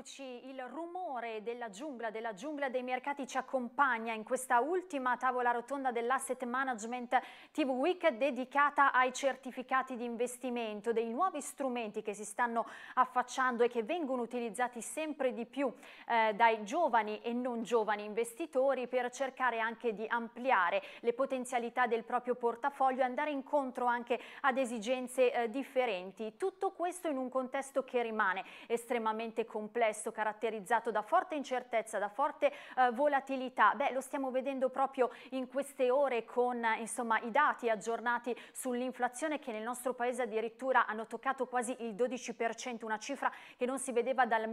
Eccoci, il rumore della giungla dei mercati ci accompagna in questa ultima tavola rotonda dell'Asset Management TV Week dedicata ai certificati di investimento, dei nuovi strumenti che si stanno affacciando e che vengono utilizzati sempre di più dai giovani e non giovani investitori per cercare anche di ampliare le potenzialità del proprio portafoglio e andare incontro anche ad esigenze differenti. Tutto questo in un contesto che rimane estremamente complesso, caratterizzato da forte incertezza, da forte volatilità. Lo stiamo vedendo proprio in queste ore con insomma, i dati aggiornati sull'inflazione che nel nostro paese addirittura hanno toccato quasi il 12%, una cifra che non si vedeva dal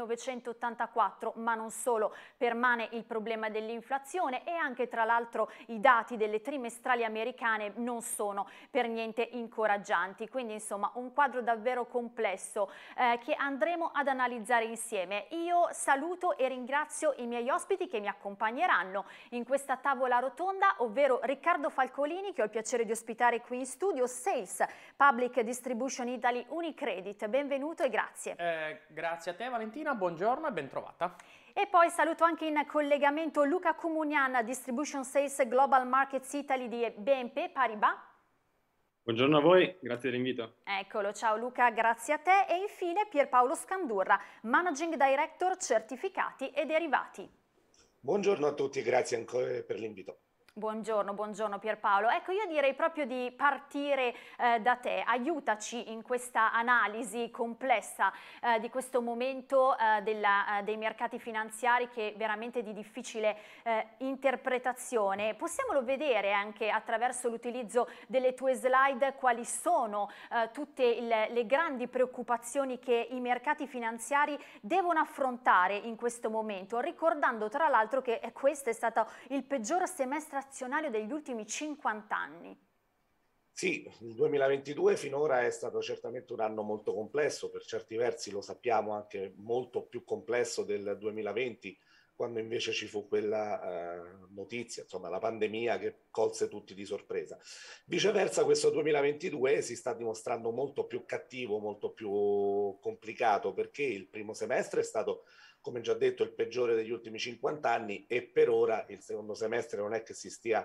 1984, ma non solo, permane il problema dell'inflazione e anche tra l'altro i dati delle trimestrali americane non sono per niente incoraggianti, quindi insomma un quadro davvero complesso che andremo ad analizzare insieme. Io saluto e ringrazio i miei ospiti che mi accompagneranno in questa tavola rotonda, ovvero Riccardo Falcolini, che ho il piacere di ospitare qui in studio, Sales Public Distribution Italy Unicredit. Benvenuto e grazie. Grazie a te Valentina, buongiorno e bentrovata. E poi saluto anche in collegamento Luca Comunian, Distribution Sales Global Markets Italy di BNP Paribas. Buongiorno a voi, grazie dell'invito. Eccolo, ciao Luca, grazie a te. E infine Pierpaolo Scandurra, Managing Director Certificati e Derivati. Buongiorno a tutti e grazie ancora per l'invito. Buongiorno Pierpaolo. Ecco, io direi proprio di partire da te. Aiutaci in questa analisi complessa di questo momento dei mercati finanziari, che è veramente di difficile interpretazione. Possiamolo vedere anche attraverso l'utilizzo delle tue slide quali sono tutte le grandi preoccupazioni che i mercati finanziari devono affrontare in questo momento, ricordando tra l'altro che questo è stato il peggior semestre azionario degli ultimi 50 anni. Sì, il 2022 finora è stato certamente un anno molto complesso, per certi versi lo sappiamo anche molto più complesso del 2020, quando invece ci fu quella notizia, insomma la pandemia che colse tutti di sorpresa. Viceversa questo 2022 si sta dimostrando molto più cattivo, molto più complicato, perché il primo semestre è stato, come già detto, il peggiore degli ultimi 50 anni e per ora il secondo semestre non è che si stia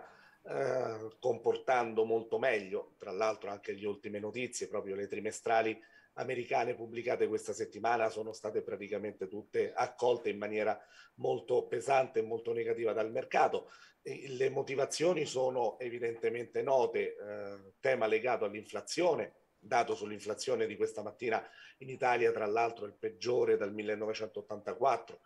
comportando molto meglio. Tra l'altro anche le ultime notizie, proprio le trimestrali americane pubblicate questa settimana, sono state praticamente tutte accolte in maniera molto pesante e molto negativa dal mercato. Le motivazioni sono evidentemente note, tema legato all'inflazione, dato sull'inflazione di questa mattina in Italia, tra l'altro il peggiore dal 1984,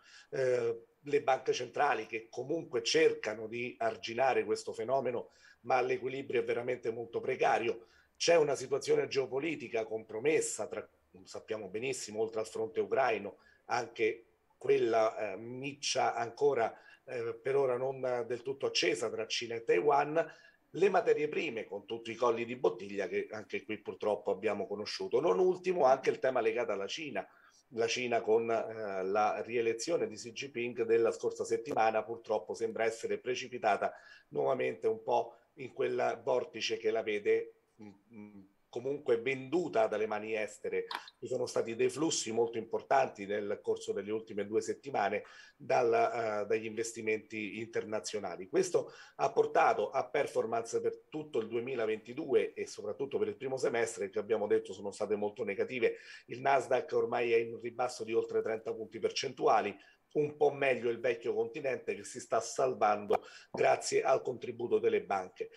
le banche centrali che comunque cercano di arginare questo fenomeno, ma l'equilibrio è veramente molto precario. C'è una situazione geopolitica compromessa, sappiamo benissimo, oltre al fronte ucraino, anche quella miccia ancora per ora non del tutto accesa tra Cina e Taiwan, le materie prime con tutti i colli di bottiglia che anche qui purtroppo abbiamo conosciuto. Non ultimo anche il tema legato alla Cina. La Cina con la rielezione di Xi Jinping della scorsa settimana purtroppo sembra essere precipitata nuovamente un po' in quel vortice che la vede comunque venduta dalle mani estere. Ci sono stati dei flussi molto importanti nel corso delle ultime 2 settimane dagli investimenti internazionali. Questo ha portato a performance per tutto il 2022 e soprattutto per il primo semestre, che abbiamo detto sono state molto negative. Il Nasdaq ormai è in un ribasso di oltre 30 punti percentuali, un po' meglio il vecchio continente che si sta salvando grazie al contributo delle banche.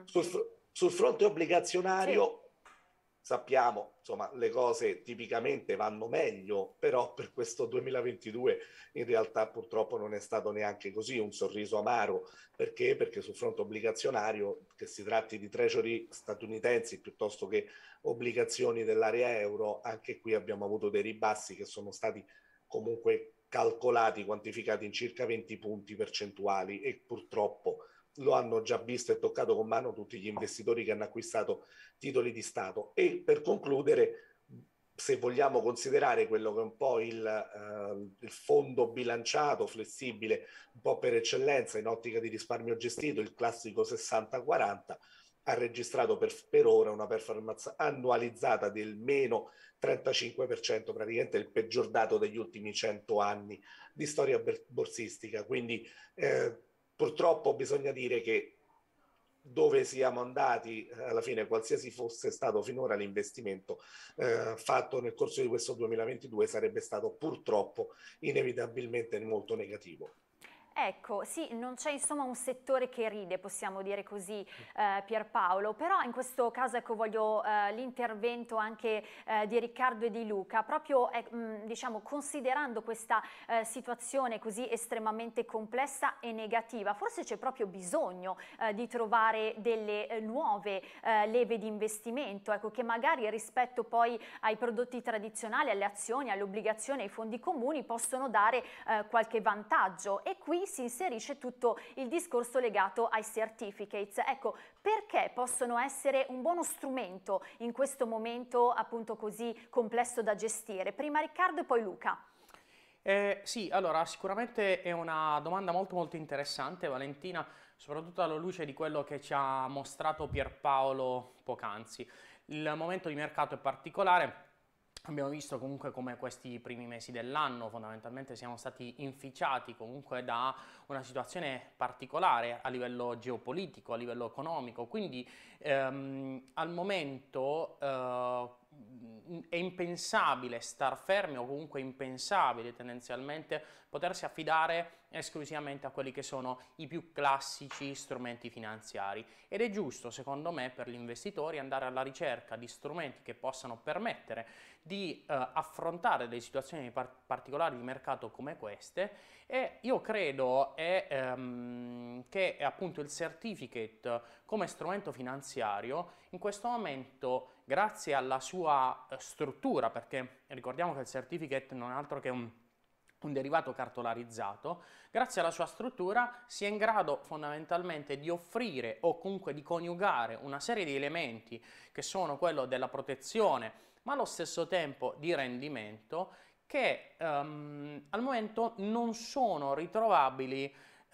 Sul fronte obbligazionario, sì, sappiamo, insomma, le cose tipicamente vanno meglio, però per questo 2022 in realtà purtroppo non è stato neanche così, un sorriso amaro. Perché? Perché sul fronte obbligazionario, che si tratti di treasury statunitensi piuttosto che obbligazioni dell'area euro, anche qui abbiamo avuto dei ribassi che sono stati comunque calcolati, quantificati in circa 20 punti percentuali e purtroppo lo hanno già visto e toccato con mano tutti gli investitori che hanno acquistato titoli di Stato. E per concludere, se vogliamo considerare quello che è un po' il fondo bilanciato, flessibile, un po' per eccellenza in ottica di risparmio gestito, il classico 60-40, ha registrato per ora una performance annualizzata del meno 35%, praticamente il peggior dato degli ultimi 100 anni di storia borsistica. Quindi purtroppo bisogna dire che dove siamo andati, alla fine, qualsiasi fosse stato finora l'investimento fatto nel corso di questo 2022, sarebbe stato purtroppo inevitabilmente molto negativo. Ecco, sì, non c'è insomma un settore che ride, possiamo dire così, Pierpaolo, però in questo caso ecco, voglio l'intervento anche di Riccardo e di Luca, proprio diciamo, considerando questa situazione così estremamente complessa e negativa, forse c'è proprio bisogno di trovare delle nuove leve di investimento, ecco, che magari rispetto poi ai prodotti tradizionali, alle azioni, alle obbligazioni, ai fondi comuni possono dare qualche vantaggio, e qui si inserisce tutto il discorso legato ai certificates. Ecco, perché possono essere un buono strumento in questo momento appunto così complesso da gestire? Prima Riccardo e poi Luca. Sì, allora sicuramente è una domanda molto interessante, Valentina, soprattutto alla luce di quello che ci ha mostrato Pierpaolo poc'anzi. Il momento di mercato è particolare. Abbiamo visto comunque come questi primi mesi dell'anno fondamentalmente siamo stati inficiati comunque da una situazione particolare a livello geopolitico, a livello economico, quindi al momento è impensabile star fermi, o comunque impensabile tendenzialmente potersi affidare esclusivamente a quelli che sono i più classici strumenti finanziari, ed è giusto secondo me per gli investitori andare alla ricerca di strumenti che possano permettere di affrontare delle situazioni particolari di mercato come queste, e io credo che appunto il certificate come strumento finanziario in questo momento, grazie alla sua struttura, perché ricordiamo che il certificate non è altro che un derivato cartolarizzato, grazie alla sua struttura sia in grado fondamentalmente di offrire o comunque di coniugare una serie di elementi che sono quello della protezione ma allo stesso tempo di rendimento, che al momento non sono ritrovabili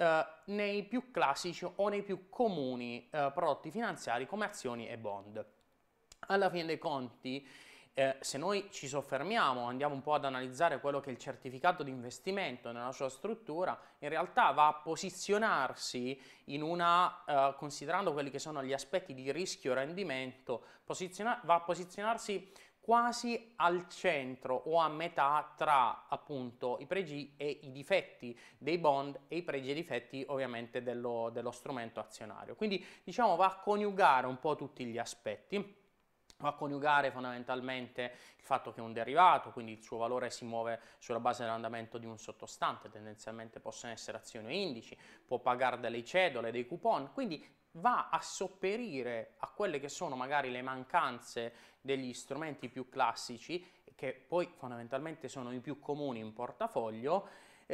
nei più classici o nei più comuni prodotti finanziari come azioni e bond. Alla fine dei conti, se noi ci soffermiamo, andiamo un po' ad analizzare quello che è il certificato di investimento nella sua struttura, in realtà va a posizionarsi in una, considerando quelli che sono gli aspetti di rischio-rendimento, va a posizionarsi quasi al centro o a metà tra appunto i pregi e i difetti dei bond e i pregi e i difetti ovviamente dello strumento azionario. Quindi diciamo va a coniugare un po' tutti gli aspetti. Va a coniugare fondamentalmente il fatto che è un derivato, quindi il suo valore si muove sulla base dell'andamento di un sottostante, tendenzialmente possono essere azioni o indici, può pagare delle cedole, dei coupon, quindi va a sopperire a quelle che sono magari le mancanze degli strumenti più classici, che poi fondamentalmente sono i più comuni in portafoglio,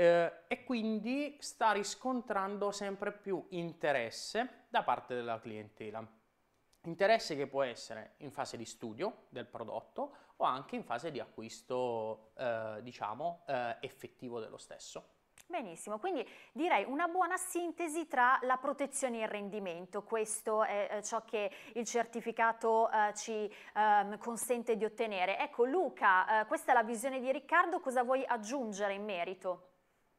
e quindi sta riscontrando sempre più interesse da parte della clientela. Interesse che può essere in fase di studio del prodotto o anche in fase di acquisto, diciamo, effettivo dello stesso. Benissimo, quindi direi una buona sintesi tra la protezione e il rendimento, questo è ciò che il certificato ci consente di ottenere. Ecco Luca, questa è la visione di Riccardo, cosa vuoi aggiungere in merito?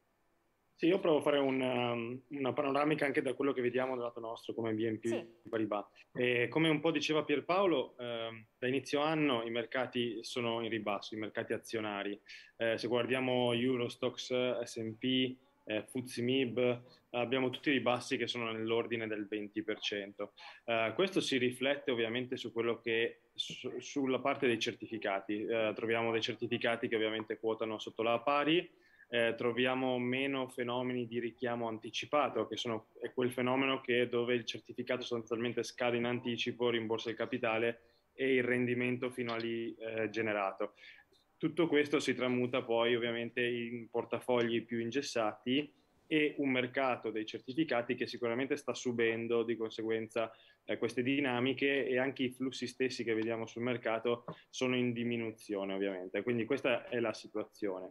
Sì, io provo a fare una panoramica anche da quello che vediamo dal lato nostro come BNP Paribas. Come un po' diceva Pierpaolo, da inizio anno i mercati sono in ribasso, i mercati azionari. Se guardiamo Eurostoxx, S&P, FTSE MIB, abbiamo tutti i ribassi che sono nell'ordine del 20%. Questo si riflette ovviamente su quello che sulla parte dei certificati. Troviamo dei certificati che ovviamente quotano sotto la pari. Troviamo meno fenomeni di richiamo anticipato, che è quel fenomeno dove il certificato sostanzialmente scade in anticipo, rimborsa il capitale e il rendimento fino a lì generato. Tutto questo si tramuta poi ovviamente in portafogli più ingessati e un mercato dei certificati che sicuramente sta subendo di conseguenza queste dinamiche, e anche i flussi stessi che vediamo sul mercato sono in diminuzione ovviamente, quindi questa è la situazione.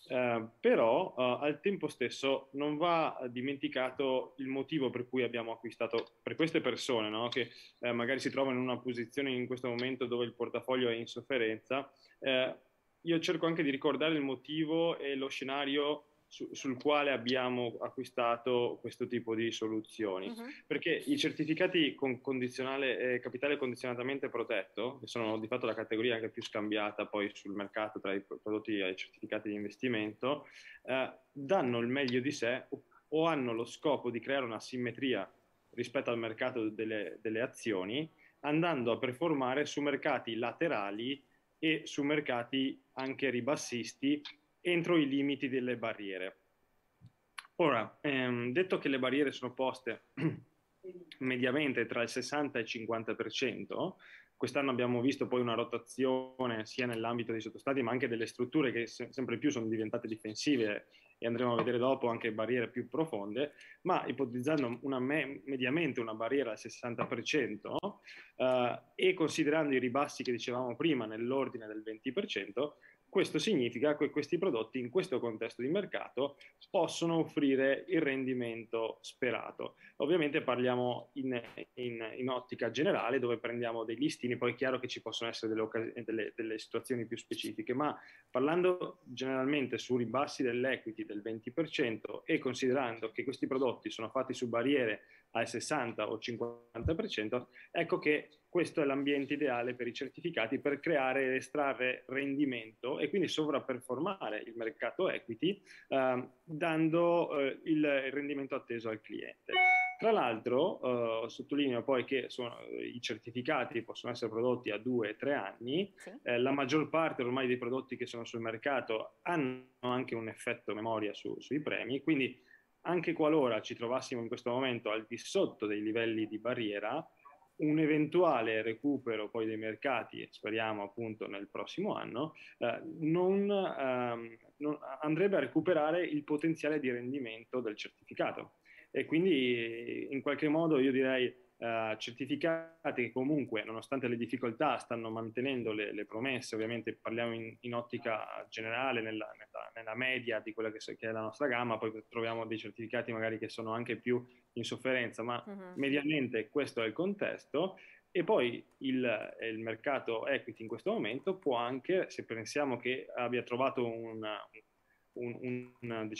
però al tempo stesso non va dimenticato il motivo per cui abbiamo acquistato, per queste persone, no? Che magari si trovano in una posizione in questo momento dove il portafoglio è in sofferenza. Io cerco anche di ricordare il motivo e lo scenario sul quale abbiamo acquistato questo tipo di soluzioni, perché i certificati con capitale condizionatamente protetto, che sono di fatto la categoria anche più scambiata poi sul mercato tra i prodotti e i certificati di investimento, danno il meglio di sé o hanno lo scopo di creare una simmetria rispetto al mercato delle azioni, andando a performare su mercati laterali e su mercati anche ribassisti entro i limiti delle barriere. Ora, detto che le barriere sono poste mediamente tra il 60 e il 50%, quest'anno abbiamo visto poi una rotazione sia nell'ambito dei sottostati ma anche delle strutture che sempre più sono diventate difensive e andremo a vedere dopo anche barriere più profonde, ma ipotizzando mediamente una barriera al 60% e considerando i ribassi che dicevamo prima nell'ordine del 20%, questo significa che questi prodotti in questo contesto di mercato possono offrire il rendimento sperato. Ovviamente parliamo in ottica generale dove prendiamo dei listini, poi è chiaro che ci possono essere delle situazioni più specifiche, ma parlando generalmente su ribassi dell'equity del 20% e considerando che questi prodotti sono fatti su barriere al 60 o 50%, ecco che questo è l'ambiente ideale per i certificati per creare ed estrarre rendimento e quindi sovrapperformare il mercato equity dando il rendimento atteso al cliente. Tra l'altro sottolineo poi che i certificati possono essere prodotti a 2-3 anni, sì. La maggior parte ormai dei prodotti che sono sul mercato hanno anche un effetto memoria sui premi, quindi anche qualora ci trovassimo in questo momento al di sotto dei livelli di barriera, un eventuale recupero poi dei mercati, speriamo appunto nel prossimo anno, non andrebbe a recuperare il potenziale di rendimento del certificato. E quindi in qualche modo io direi certificati che comunque nonostante le difficoltà stanno mantenendo le promesse, ovviamente parliamo in ottica generale, nella media di quella che è la nostra gamma, poi troviamo dei certificati magari che sono anche più in sofferenza, ma mediamente questo è il contesto. E poi il mercato equity in questo momento può anche, se pensiamo che abbia trovato un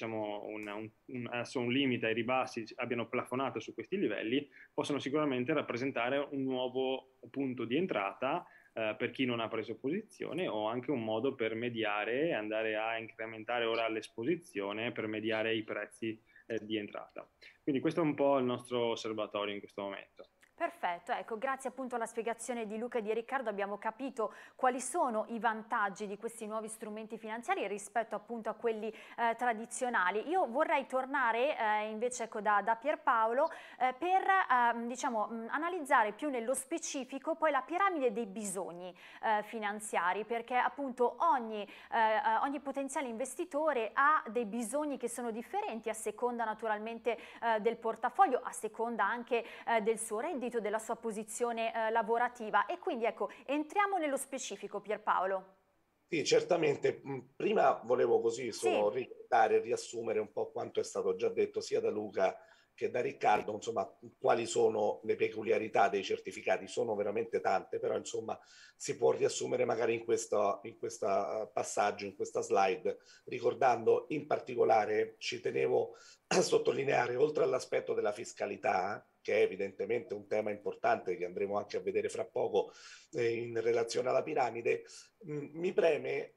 limite ai ribassi, abbiano plafonato su questi livelli, possono sicuramente rappresentare un nuovo punto di entrata per chi non ha preso posizione o anche un modo per mediare e andare a incrementare ora l'esposizione per mediare i prezzi di entrata. Quindi questo è un po' il nostro osservatorio in questo momento. Perfetto, ecco, grazie appunto alla spiegazione di Luca e di Riccardo abbiamo capito quali sono i vantaggi di questi nuovi strumenti finanziari rispetto appunto a quelli tradizionali. Io vorrei tornare invece ecco, da Pierpaolo per diciamo, analizzare più nello specifico poi la piramide dei bisogni finanziari, perché appunto ogni potenziale investitore ha dei bisogni che sono differenti a seconda naturalmente del portafoglio, a seconda anche del suo reddito, della sua posizione lavorativa, e quindi ecco entriamo nello specifico. Pierpaolo. Sì, certamente. Prima volevo così solo ricordare e riassumere un po' quanto è stato già detto sia da Luca che da Riccardo, insomma, quali sono le peculiarità dei certificati. Sono veramente tante, però insomma si può riassumere magari in questo passaggio, in questa slide, ricordando in particolare, ci tenevo a sottolineare, oltre all'aspetto della fiscalità, che è evidentemente un tema importante che andremo anche a vedere fra poco in relazione alla piramide, mi preme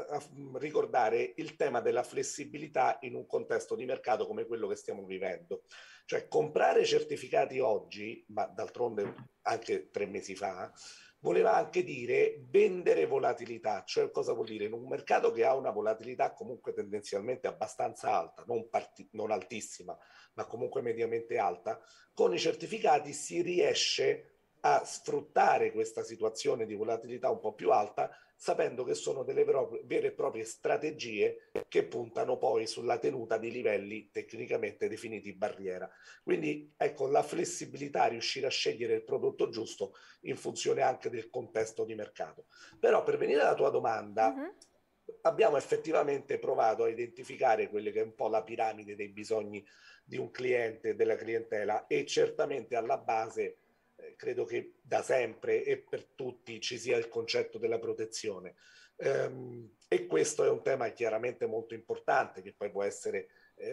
ricordare il tema della flessibilità in un contesto di mercato come quello che stiamo vivendo. Cioè comprare certificati oggi, ma d'altronde anche 3 mesi fa, voleva anche dire vendere volatilità. Cioè cosa vuol dire? In un mercato che ha una volatilità comunque tendenzialmente abbastanza alta, non altissima, ma comunque mediamente alta, con i certificati si riesce a sfruttare questa situazione di volatilità un po' più alta, sapendo che sono delle vere e proprie strategie che puntano poi sulla tenuta di livelli tecnicamente definiti barriera. Quindi ecco, la flessibilità, riuscire a scegliere il prodotto giusto in funzione anche del contesto di mercato. Però per venire alla tua domanda, abbiamo effettivamente provato a identificare quelle che è un po' la piramide dei bisogni di un cliente, della clientela, e certamente alla base credo che da sempre e per tutti ci sia il concetto della protezione. E questo è un tema chiaramente molto importante, che poi può essere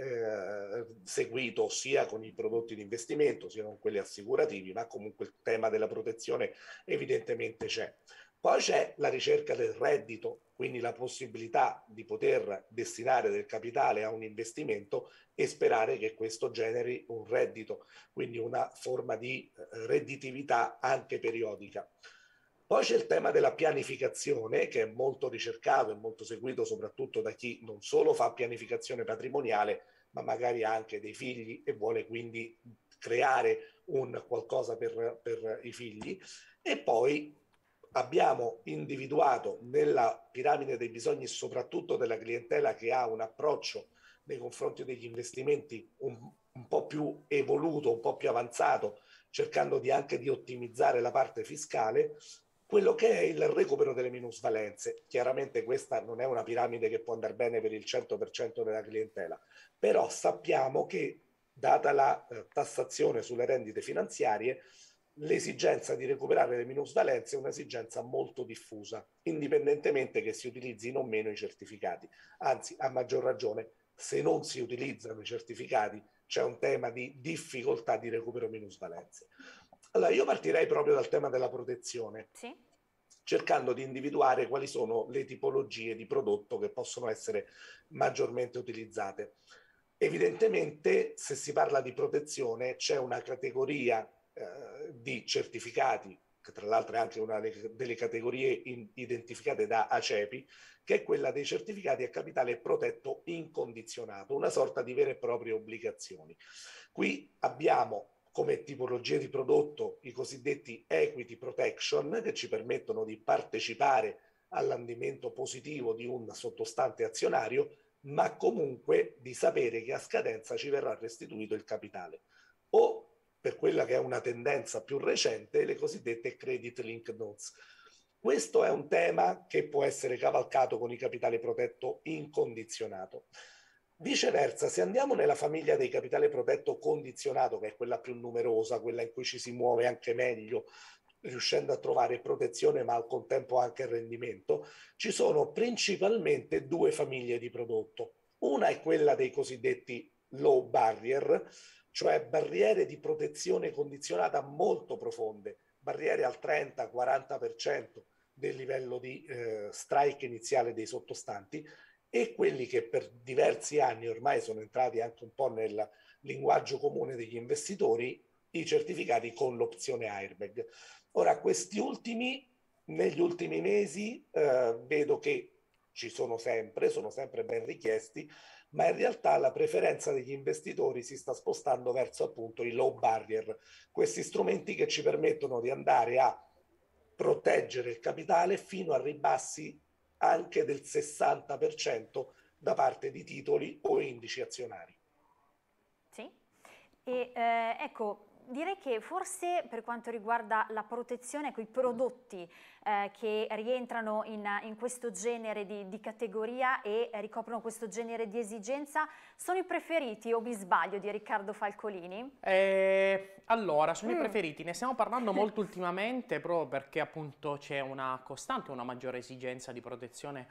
seguito sia con i prodotti di investimento sia con quelli assicurativi, ma comunque il tema della protezione evidentemente c'è. Poi c'è la ricerca del reddito, quindi la possibilità di poter destinare del capitale a un investimento e sperare che questo generi un reddito, quindi una forma di redditività anche periodica. Poi c'è il tema della pianificazione, che è molto ricercato e molto seguito soprattutto da chi non solo fa pianificazione patrimoniale, ma magari ha anche dei figli e vuole quindi creare un qualcosa per i figli. E poi abbiamo individuato nella piramide dei bisogni, soprattutto della clientela che ha un approccio nei confronti degli investimenti un po' più evoluto, un po' più avanzato, cercando anche di ottimizzare la parte fiscale, quello che è il recupero delle minusvalenze. Chiaramente questa non è una piramide che può andare bene per il 100% della clientela, però sappiamo che, data la tassazione sulle rendite finanziarie, l'esigenza di recuperare le minusvalenze è un'esigenza molto diffusa, indipendentemente che si utilizzino o meno i certificati. Anzi, a maggior ragione, se non si utilizzano i certificati, c'è un tema di difficoltà di recupero minusvalenze. Allora, io partirei proprio dal tema della protezione, sì, cercando di individuare quali sono le tipologie di prodotto che possono essere maggiormente utilizzate. Evidentemente, se si parla di protezione, c'è una categoria di certificati, che tra l'altro è anche una delle categorie identificate da ACEPI, che è quella dei certificati a capitale protetto incondizionato, una sorta di vere e proprie obbligazioni. Qui abbiamo come tipologie di prodotto i cosiddetti equity protection, che ci permettono di partecipare all'andamento positivo di un sottostante azionario, ma comunque di sapere che a scadenza ci verrà restituito il capitale. O, per quella che è una tendenza più recente, le cosiddette credit linked notes. Questo è un tema che può essere cavalcato con il capitale protetto incondizionato. Viceversa, se andiamo nella famiglia dei capitale protetto condizionato, che è quella più numerosa, quella in cui ci si muove anche meglio, riuscendo a trovare protezione ma al contempo anche rendimento, ci sono principalmente due famiglie di prodotto. Una è quella dei cosiddetti low barrier, cioè barriere di protezione condizionata molto profonde, barriere al 30-40% del livello di strike iniziale dei sottostanti, e quelli che per diversi anni ormai sono entrati anche un po' nel linguaggio comune degli investitori, i certificati con l'opzione airbag. Ora, questi ultimi, negli ultimi mesi, vedo che ci sono sempre ben richiesti, ma in realtà la preferenza degli investitori si sta spostando verso appunto i low barrier, questi strumenti che ci permettono di andare a proteggere il capitale fino a ribassi anche del 60% da parte di titoli o indici azionari. Sì, e ecco, direi che forse per quanto riguarda la protezione, ecco, i prodotti che rientrano in questo genere di categoria e ricoprono questo genere di esigenza sono i preferiti, o mi sbaglio, di Riccardo Falcolini? Allora, sono i preferiti, ne stiamo parlando molto ultimamente proprio perché appunto c'è una costante, una maggiore esigenza di protezione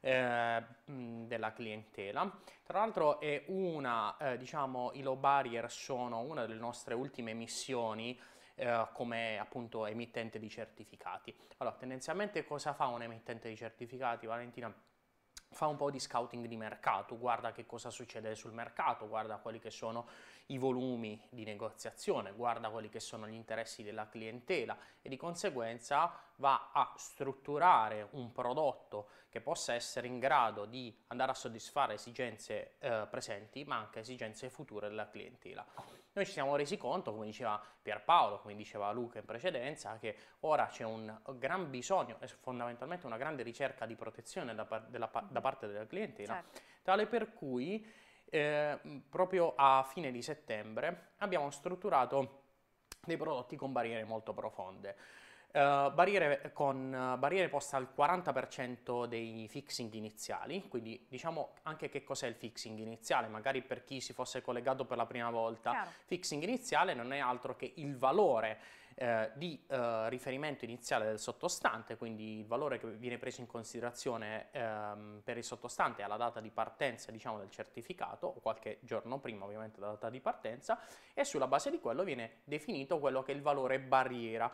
della clientela. Tra l'altro è diciamo, i low barrier sono una delle nostre ultime missioni come appunto emittente di certificati. Allora, tendenzialmente cosa fa un emittente di certificati, Valentina? Fa un po' di scouting di mercato, guarda che cosa succede sul mercato, guarda quali che sono i volumi di negoziazione, guarda quelli che sono gli interessi della clientela e di conseguenza va a strutturare un prodotto che possa essere in grado di andare a soddisfare esigenze presenti ma anche esigenze future della clientela. Noi ci siamo resi conto, come diceva Pierpaolo, come diceva Luca in precedenza, che ora c'è un gran bisogno e fondamentalmente una grande ricerca di protezione da parte della clientela, certo, tale per cui proprio a fine di settembre abbiamo strutturato dei prodotti con barriere molto profonde. barriere poste al 40% dei fixing iniziali, quindi diciamo anche che cos'è il fixing iniziale, magari per chi si fosse collegato per la prima volta. Chiaro. Fixing iniziale non è altro che il valore di riferimento iniziale del sottostante, quindi il valore che viene preso in considerazione per il sottostante alla data di partenza, diciamo, del certificato, o qualche giorno prima ovviamente della data di partenza, e sulla base di quello viene definito quello che è il valore barriera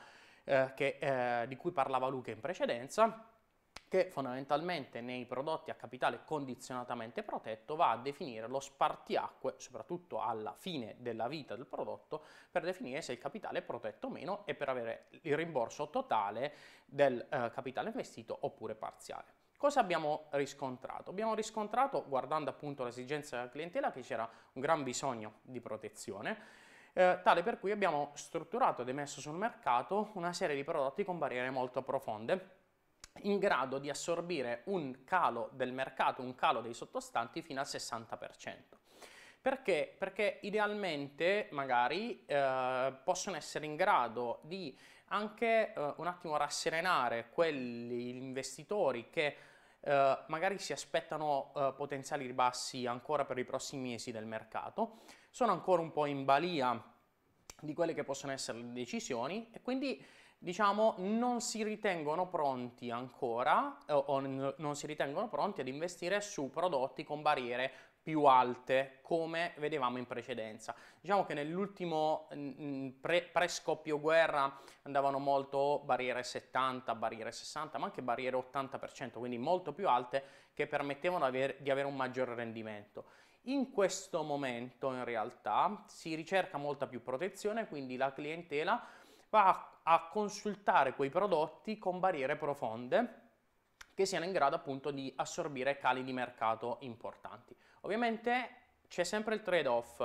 di cui parlava Luca in precedenza, che fondamentalmente nei prodotti a capitale condizionatamente protetto va a definire lo spartiacque, soprattutto alla fine della vita del prodotto, per definire se il capitale è protetto o meno e per avere il rimborso totale del capitale investito oppure parziale. Cosa abbiamo riscontrato? Abbiamo riscontrato, guardando appunto le esigenze della clientela, che c'era un gran bisogno di protezione, tale per cui abbiamo strutturato ed emesso sul mercato una serie di prodotti con barriere molto profonde, in grado di assorbire un calo del mercato, un calo dei sottostanti fino al 60%. Perché? Perché idealmente magari possono essere in grado di anche un attimo rasserenare quegli investitori che magari si aspettano potenziali ribassi ancora per i prossimi mesi del mercato, sono ancora un po' in balia di quelle che possono essere le decisioni e quindi diciamo non si ritengono pronti ancora non si ritengono pronti ad investire su prodotti con barriere più alte come vedevamo in precedenza. Diciamo che nell'ultimo pre-scoppio guerra andavano molto barriere 70, barriere 60, ma anche barriere 80%, quindi molto più alte, che permettevano di avere un maggiore rendimento. In questo momento in realtà si ricerca molta più protezione, quindi la clientela va a consultare quei prodotti con barriere profonde che siano in grado appunto di assorbire cali di mercato importanti. Ovviamente c'è sempre il trade-off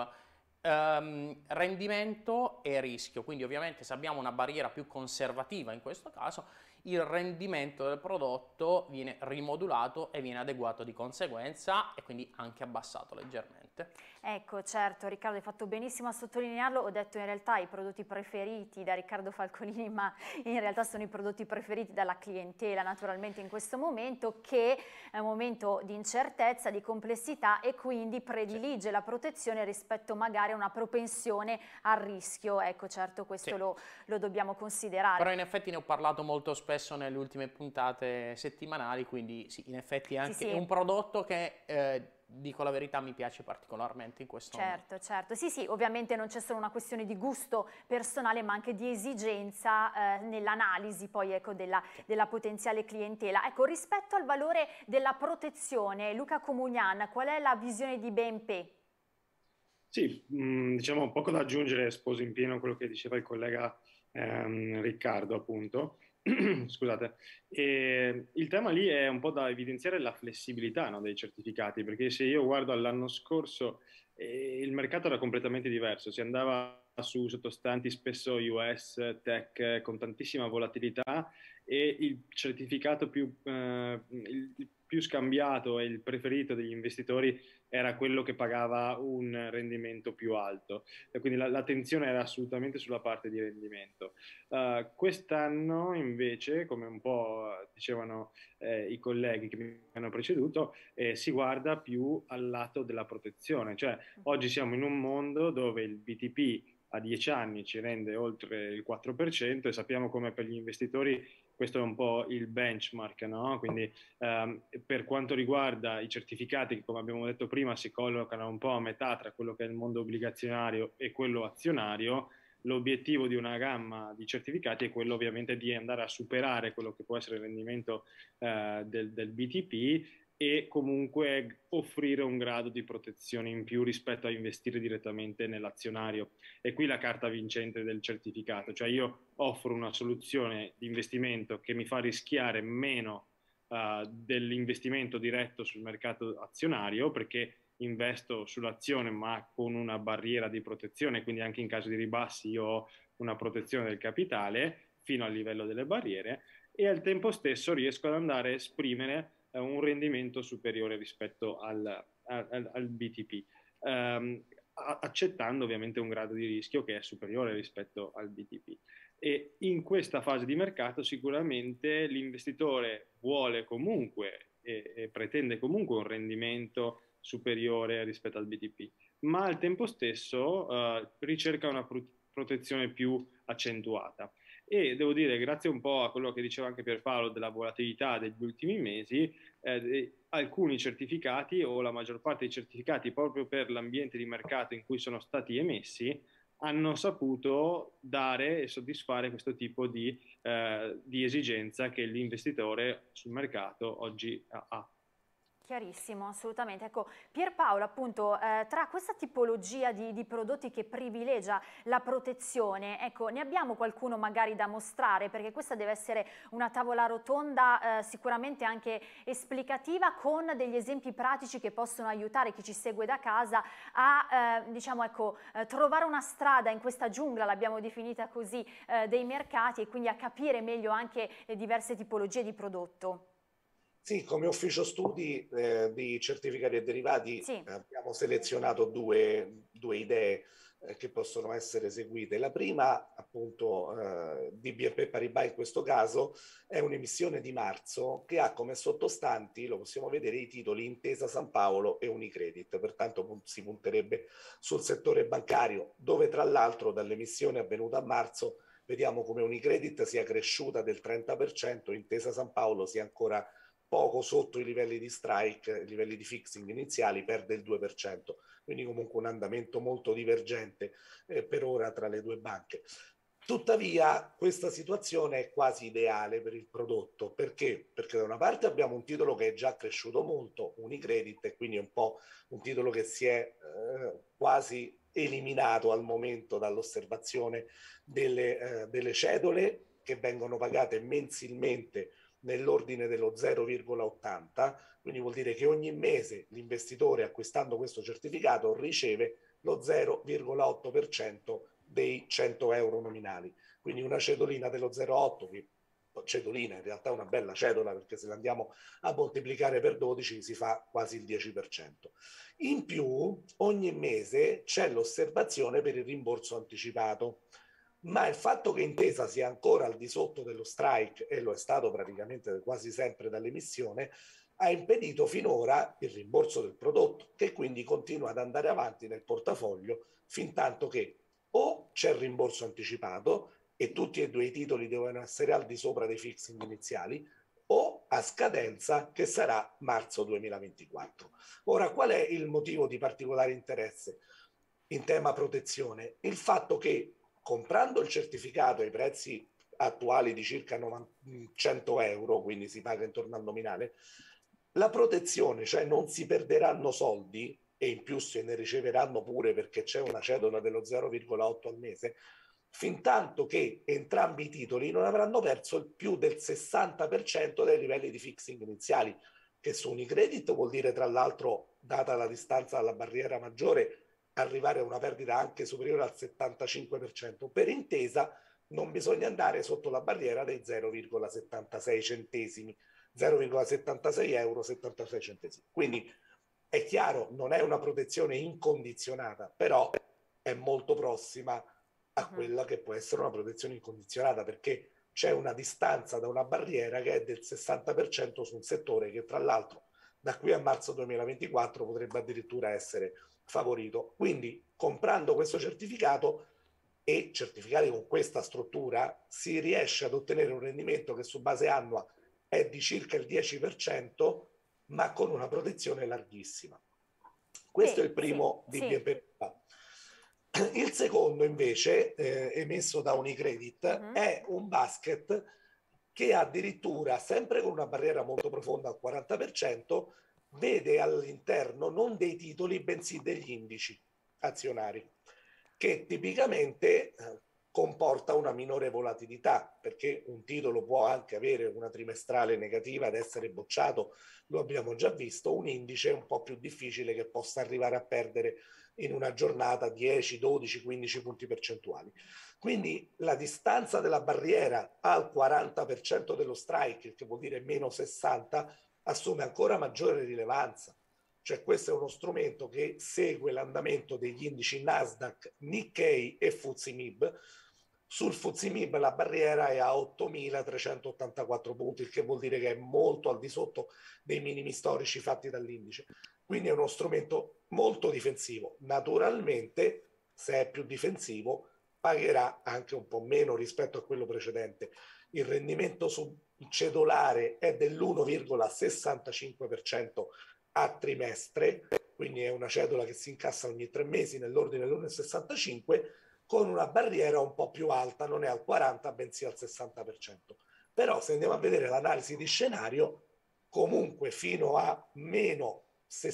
rendimento e rischio, quindi ovviamente se abbiamo una barriera più conservativa in questo caso, il rendimento del prodotto viene rimodulato e viene adeguato di conseguenza e quindi anche abbassato leggermente. Ecco, certo, Riccardo, hai fatto benissimo a sottolinearlo. Ho detto in realtà i prodotti preferiti da Riccardo Falcolini, ma in realtà sono i prodotti preferiti dalla clientela, naturalmente in questo momento, che è un momento di incertezza, di complessità e quindi predilige la protezione rispetto magari a una propensione al rischio. Ecco, certo, questo lo dobbiamo considerare. Però in effetti ne ho parlato molto spesso nelle ultime puntate settimanali, quindi sì, in effetti è anche è un prodotto che dico la verità, mi piace particolarmente in questo momento. Certo, sì, ovviamente non c'è solo una questione di gusto personale, ma anche di esigenza nell'analisi poi ecco, della potenziale clientela. Ecco, rispetto al valore della protezione, Luca Comugnan, qual è la visione di BNP? Sì, diciamo poco da aggiungere, sposo in pieno quello che diceva il collega Riccardo, appunto. Scusate, il tema lì è un po' da evidenziare la flessibilità, no, dei certificati, perché se io guardo all'anno scorso il mercato era completamente diverso, si andava su sottostanti spesso US, tech, con tantissima volatilità e il certificato il più scambiato e il preferito degli investitori era quello che pagava un rendimento più alto. E quindi l'attenzione era assolutamente sulla parte di rendimento. Quest'anno invece, come un po' dicevano i colleghi che mi hanno preceduto, si guarda più al lato della protezione. Cioè oggi siamo in un mondo dove il BTP a 10 anni ci rende oltre il 4% e sappiamo come per gli investitori questo è un po' il benchmark, no? Quindi per quanto riguarda i certificati che come abbiamo detto prima si collocano un po' a metà tra quello che è il mondo obbligazionario e quello azionario, l'obiettivo di una gamma di certificati è quello ovviamente di andare a superare quello che può essere il rendimento del BTP e comunque offrire un grado di protezione in più rispetto a investire direttamente nell'azionario. E qui la carta vincente del certificato, cioè io offro una soluzione di investimento che mi fa rischiare meno dell'investimento diretto sul mercato azionario perché investo sull'azione ma con una barriera di protezione, quindi anche in caso di ribassi io ho una protezione del capitale fino al livello delle barriere e al tempo stesso riesco ad andare a esprimere un rendimento superiore rispetto al BTP, accettando ovviamente un grado di rischio che è superiore rispetto al BTP. E in questa fase di mercato sicuramente l'investitore vuole comunque e pretende comunque un rendimento superiore rispetto al BTP, ma al tempo stesso ricerca una protezione più accentuata. E devo dire, grazie un po' a quello che diceva anche Pierpaolo della volatilità degli ultimi mesi, alcuni certificati o la maggior parte dei certificati, proprio per l'ambiente di mercato in cui sono stati emessi, hanno saputo dare e soddisfare questo tipo di esigenza che l'investitore sul mercato oggi ha. Chiarissimo, assolutamente. Ecco, Pierpaolo, appunto, tra questa tipologia di prodotti che privilegia la protezione, ecco, ne abbiamo qualcuno magari da mostrare? Perché questa deve essere una tavola rotonda sicuramente anche esplicativa, con degli esempi pratici che possono aiutare chi ci segue da casa a, diciamo, ecco, trovare una strada in questa giungla, l'abbiamo definita così, dei mercati, e quindi a capire meglio anche le diverse tipologie di prodotto. Sì, come ufficio studi di certificati e derivati Sì. abbiamo selezionato due idee che possono essere seguite. La prima, appunto, di BNP Paribas in questo caso, è un'emissione di marzo che ha come sottostanti, lo possiamo vedere, i titoli Intesa San Paolo e Unicredit, pertanto si punterebbe sul settore bancario, dove tra l'altro dall'emissione avvenuta a marzo vediamo come Unicredit sia cresciuta del 30%, Intesa San Paolo sia ancora poco sotto i livelli di strike, i livelli di fixing iniziali, perde il 2%, quindi comunque un andamento molto divergente per ora tra le due banche. Tuttavia questa situazione è quasi ideale per il prodotto, perché? Perché da una parte abbiamo un titolo che è già cresciuto molto, Unicredit, e quindi è un po' un titolo che si è quasi eliminato al momento dall'osservazione delle cedole che vengono pagate mensilmente nell'ordine dello 0,80, quindi vuol dire che ogni mese l'investitore acquistando questo certificato riceve lo 0,8% dei 100 euro nominali, quindi una cedolina dello 0,8, che cedolina in realtà è una bella cedola, perché se la andiamo a moltiplicare per 12 si fa quasi il 10%. In più ogni mese c'è l'osservazione per il rimborso anticipato, ma il fatto che Intesa sia ancora al di sotto dello strike, e lo è stato praticamente quasi sempre dall'emissione, ha impedito finora il rimborso del prodotto, che quindi continua ad andare avanti nel portafoglio fin tanto che o c'è il rimborso anticipato e tutti e due i titoli devono essere al di sopra dei fixing iniziali, o a scadenza, che sarà marzo 2024. Ora, qual è il motivo di particolare interesse in tema protezione? Il fatto che comprando il certificato ai prezzi attuali di circa 100 euro, quindi si paga intorno al nominale, la protezione, cioè non si perderanno soldi e in più se ne riceveranno pure perché c'è una cedola dello 0,8 al mese, fin tanto che entrambi i titoli non avranno perso più del 60% dei livelli di fixing iniziali, che su Unicredit vuol dire, tra l'altro, data la distanza alla barriera maggiore, arrivare a una perdita anche superiore al 75%. Per Intesa non bisogna andare sotto la barriera dei 0,76 centesimi, 0,76 euro 76 centesimi. Quindi è chiaro, non è una protezione incondizionata, però è molto prossima a quella che può essere una protezione incondizionata, perché c'è una distanza da una barriera che è del 60% su un settore che tra l'altro da qui a marzo 2024 potrebbe addirittura essere favorito. Quindi comprando questo certificato e certificati con questa struttura si riesce ad ottenere un rendimento che su base annua è di circa il 10%, ma con una protezione larghissima. Questo è il primo di BNP Paribas. Il secondo invece, emesso da Unicredit, è un basket che addirittura, sempre con una barriera molto profonda al 40%, vede all'interno non dei titoli bensì degli indici azionari, che tipicamente comporta una minore volatilità, perché un titolo può anche avere una trimestrale negativa ed essere bocciato, lo abbiamo già visto. Un indice è un po' più difficile che possa arrivare a perdere in una giornata 10, 12, 15 punti percentuali. Quindi la distanza della barriera al 40% dello strike, che vuol dire meno 60, assume ancora maggiore rilevanza. Cioè questo è uno strumento che segue l'andamento degli indici Nasdaq, Nikkei e FTSE MIB sul FTSE MIB la barriera è a 8.384 punti, il che vuol dire che è molto al di sotto dei minimi storici fatti dall'indice. Quindi è uno strumento molto difensivo. Naturalmente, se è più difensivo, pagherà anche un po' meno rispetto a quello precedente. Il rendimento sul cedolare è dell'1,65% a trimestre, quindi è una cedola che si incassa ogni 3 mesi nell'ordine dell'1,65, con una barriera un po' più alta, non è al 40 bensì al 60%. Però se andiamo a vedere l'analisi di scenario, comunque fino a meno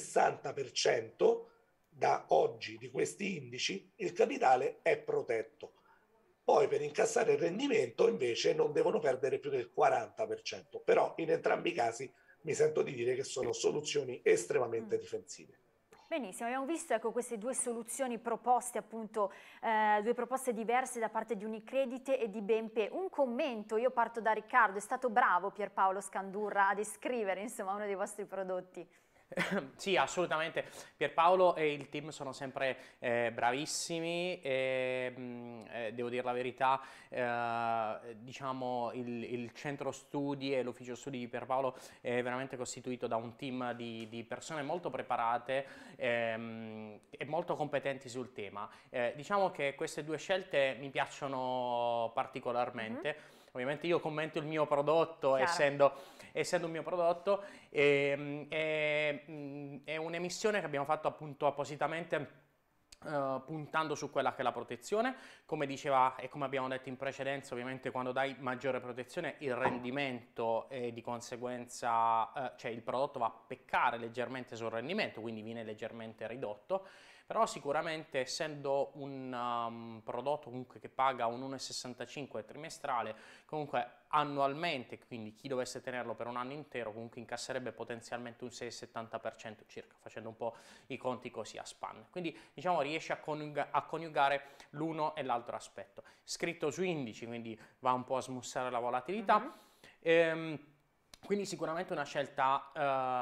60% da oggi di questi indici il capitale è protetto. Poi per incassare il rendimento invece non devono perdere più del 40%, però in entrambi i casi mi sento di dire che sono soluzioni estremamente difensive. Benissimo, abbiamo visto ecco, queste due soluzioni proposte, appunto, due proposte diverse da parte di Unicredit e di BNP. Un commento, io parto da Riccardo, è stato bravo Pierpaolo Scandurra a descrivere insomma uno dei vostri prodotti. Sì, assolutamente. Pierpaolo e il team sono sempre bravissimi e devo dire la verità, diciamo il centro studi e l'ufficio studi di Pierpaolo è veramente costituito da un team di persone molto preparate e molto competenti sul tema. Diciamo che queste due scelte mi piacciono particolarmente. Ovviamente io commento il mio prodotto, essendo un mio prodotto, è un'emissione che abbiamo fatto appunto appositamente puntando su quella che è la protezione, come diceva e come abbiamo detto in precedenza. Ovviamente quando dai maggiore protezione il rendimento e di conseguenza cioè il prodotto va a peccare leggermente sul rendimento, quindi viene leggermente ridotto. Però sicuramente essendo un prodotto comunque che paga un 1,65 trimestrale, comunque annualmente, quindi chi dovesse tenerlo per un anno intero comunque incasserebbe potenzialmente un 6,70% circa, facendo un po' i conti così a spanne. Quindi diciamo riesce a coniugare l'uno e l'altro aspetto. Scritto su indici, quindi va un po' a smussare la volatilità. Quindi sicuramente una scelta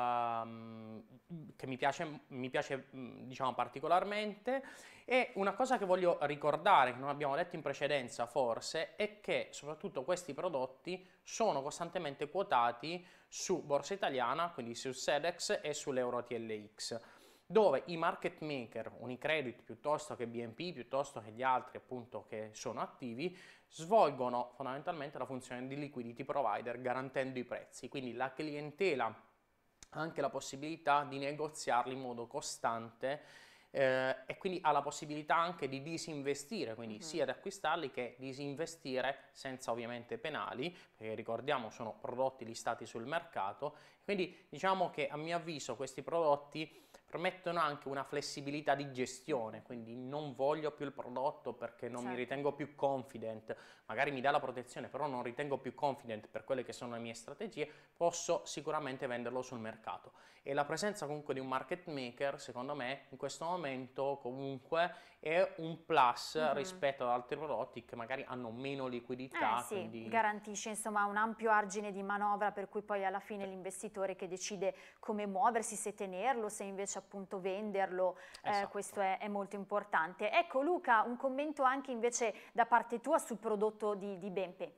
che mi piace diciamo particolarmente. E una cosa che voglio ricordare, che non abbiamo detto in precedenza forse, è che soprattutto questi prodotti sono costantemente quotati su Borsa Italiana, quindi su Sedex e sull'EuroTLX, dove i market maker, Unicredit piuttosto che BNP, piuttosto che gli altri appunto che sono attivi, svolgono fondamentalmente la funzione di liquidity provider garantendo i prezzi, quindi la clientela ha anche la possibilità di negoziarli in modo costante e quindi ha la possibilità anche di disinvestire, quindi sia di acquistarli che disinvestire senza ovviamente penali, perché ricordiamo sono prodotti listati sul mercato. Quindi diciamo che a mio avviso questi prodotti permettono anche una flessibilità di gestione, quindi non voglio più il prodotto perché non mi ritengo più confident, magari mi dà la protezione però non ritengo più confident per quelle che sono le mie strategie, posso sicuramente venderlo sul mercato. E la presenza comunque di un market maker secondo me in questo momento comunque è un plus rispetto ad altri prodotti che magari hanno meno liquidità. Sì, quindi garantisce insomma un ampio argine di manovra per cui poi alla fine l'investitore che decide come muoversi, se tenerlo, se invece appunto venderlo, questo è molto importante. Ecco Luca, un commento anche invece da parte tua sul prodotto di BNP.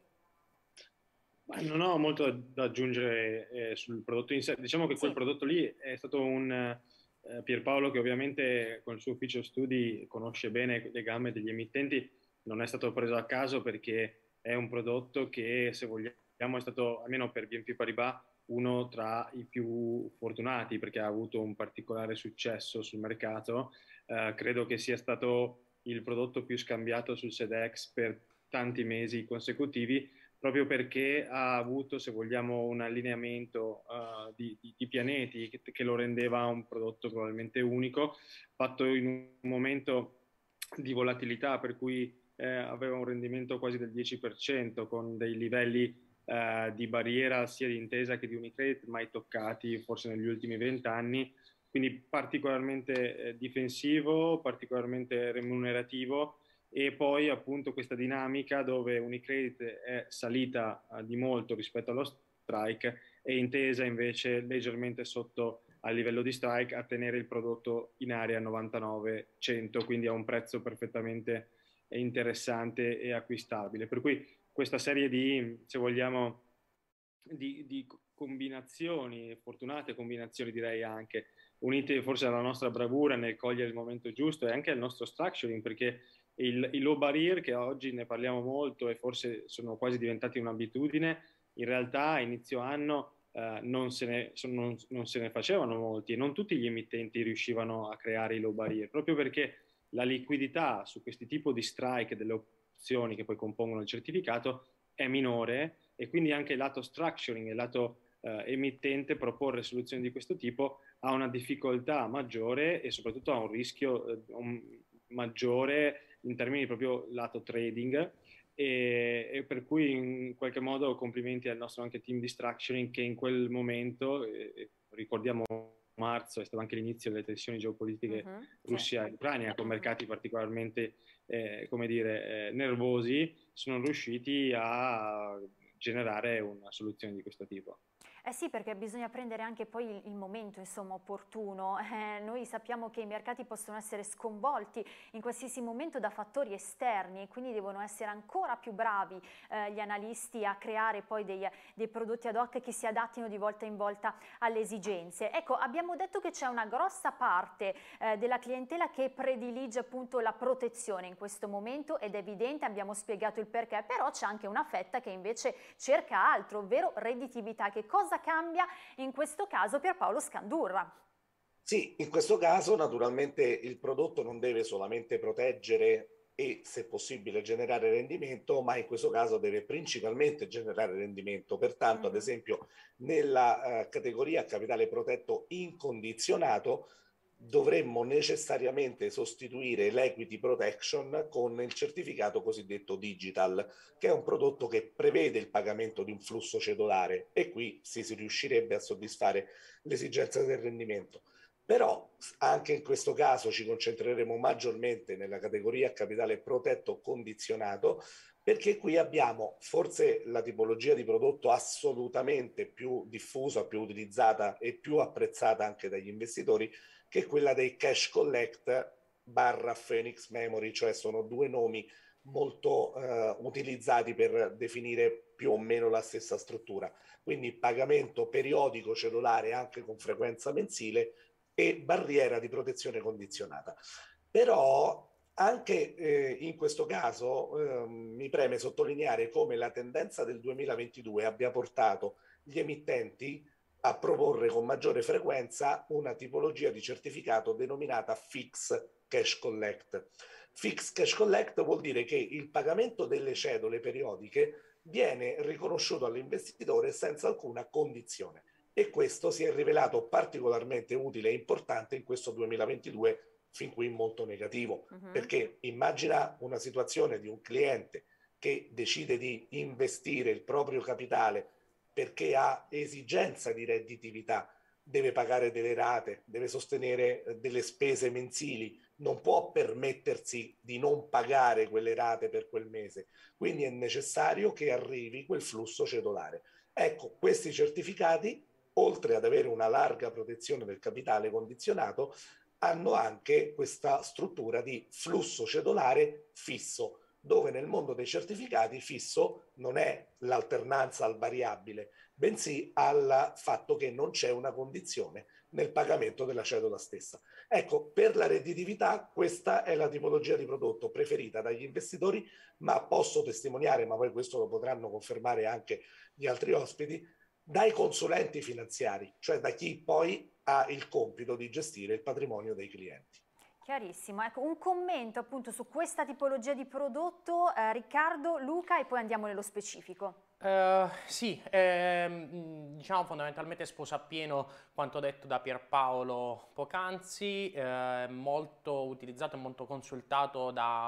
Non ho molto da aggiungere sul prodotto in sé. Diciamo che quel prodotto lì è stato un Pierpaolo che ovviamente con il suo ufficio studi conosce bene le gambe degli emittenti, non è stato preso a caso perché è un prodotto che, se vogliamo, è stato, almeno per BNP Paribas, uno tra i più fortunati perché ha avuto un particolare successo sul mercato. Credo che sia stato il prodotto più scambiato sul SEDEX per tanti mesi consecutivi, proprio perché ha avuto, se vogliamo, un allineamento di pianeti che lo rendeva un prodotto probabilmente unico, fatto in un momento di volatilità per cui aveva un rendimento quasi del 10%, con dei livelli di barriera sia di Intesa che di Unicredit mai toccati forse negli ultimi 20 anni, quindi particolarmente difensivo, particolarmente remunerativo. E poi appunto questa dinamica dove Unicredit è salita di molto rispetto allo strike e Intesa invece leggermente sotto al livello di strike a tenere il prodotto in area 99-100, quindi a un prezzo perfettamente interessante e acquistabile. Per cui questa serie di, se vogliamo, di combinazioni, fortunate combinazioni direi anche, unite forse alla nostra bravura nel cogliere il momento giusto e anche al nostro structuring, perché i low barrier, che oggi ne parliamo molto e forse sono quasi diventati un'abitudine, in realtà a inizio anno non se ne facevano molti e non tutti gli emittenti riuscivano a creare i low barrier, proprio perché la liquidità su questi tipi di strike delle opzioni che poi compongono il certificato è minore e quindi anche il lato structuring e il lato emittente proporre soluzioni di questo tipo ha una difficoltà maggiore e soprattutto ha un rischio maggiore in termini proprio lato trading e per cui in qualche modo complimenti al nostro anche team di structuring che in quel momento, ricordiamo marzo, è stato anche l'inizio delle tensioni geopolitiche Russia e Ucraina con mercati particolarmente come dire, nervosi, sono riusciti a generare una soluzione di questo tipo. Eh sì, perché bisogna prendere anche poi il momento, insomma, opportuno. Noi sappiamo che i mercati possono essere sconvolti in qualsiasi momento da fattori esterni e quindi devono essere ancora più bravi gli analisti a creare poi dei prodotti ad hoc che si adattino di volta in volta alle esigenze. Ecco, abbiamo detto che c'è una grossa parte della clientela che predilige appunto la protezione in questo momento ed è evidente, abbiamo spiegato il perché, però c'è anche una fetta che invece cerca altro, ovvero redditività. Che cosa cambia in questo caso Pierpaolo Scandurra? Sì, in questo caso naturalmente il prodotto non deve solamente proteggere e se possibile generare rendimento, ma in questo caso deve principalmente generare rendimento. Pertanto, ad esempio, nella categoria capitale protetto incondizionato, dovremmo necessariamente sostituire l'equity protection con il certificato cosiddetto digital, che è un prodotto che prevede il pagamento di un flusso cedolare e qui si riuscirebbe a soddisfare l'esigenza del rendimento. Però anche in questo caso ci concentreremo maggiormente nella categoria capitale protetto condizionato, perché qui abbiamo forse la tipologia di prodotto assolutamente più diffusa, più utilizzata e più apprezzata anche dagli investitori, che è quella dei cash collect barra Phoenix Memory, cioè sono due nomi molto utilizzati per definire più o meno la stessa struttura. Quindi pagamento periodico cellulare anche con frequenza mensile e barriera di protezione condizionata. Però anche in questo caso mi preme sottolineare come la tendenza del 2022 abbia portato gli emittenti a proporre con maggiore frequenza una tipologia di certificato denominata Fix Cash Collect. Fix Cash Collect vuol dire che il pagamento delle cedole periodiche viene riconosciuto all'investitore senza alcuna condizione e questo si è rivelato particolarmente utile e importante in questo 2022 fin qui molto negativo, perché immagina una situazione di un cliente che decide di investire il proprio capitale perché ha esigenza di redditività, deve pagare delle rate, deve sostenere delle spese mensili, non può permettersi di non pagare quelle rate per quel mese, quindi è necessario che arrivi quel flusso cedolare. Ecco, questi certificati, oltre ad avere una larga protezione del capitale condizionato, hanno anche questa struttura di flusso cedolare fisso, dove nel mondo dei certificati fisso non è l'alternanza al variabile, bensì al fatto che non c'è una condizione nel pagamento della cedola stessa. Ecco, per la redditività questa è la tipologia di prodotto preferita dagli investitori, ma posso testimoniare, ma poi questo lo potranno confermare anche gli altri ospiti, dai consulenti finanziari, cioè da chi poi ha il compito di gestire il patrimonio dei clienti. Chiarissimo, ecco un commento appunto su questa tipologia di prodotto, Riccardo, Luca e poi andiamo nello specifico. Sì, diciamo fondamentalmente sposo appieno quanto detto da Pierpaolo poc'anzi, molto utilizzato e molto consultato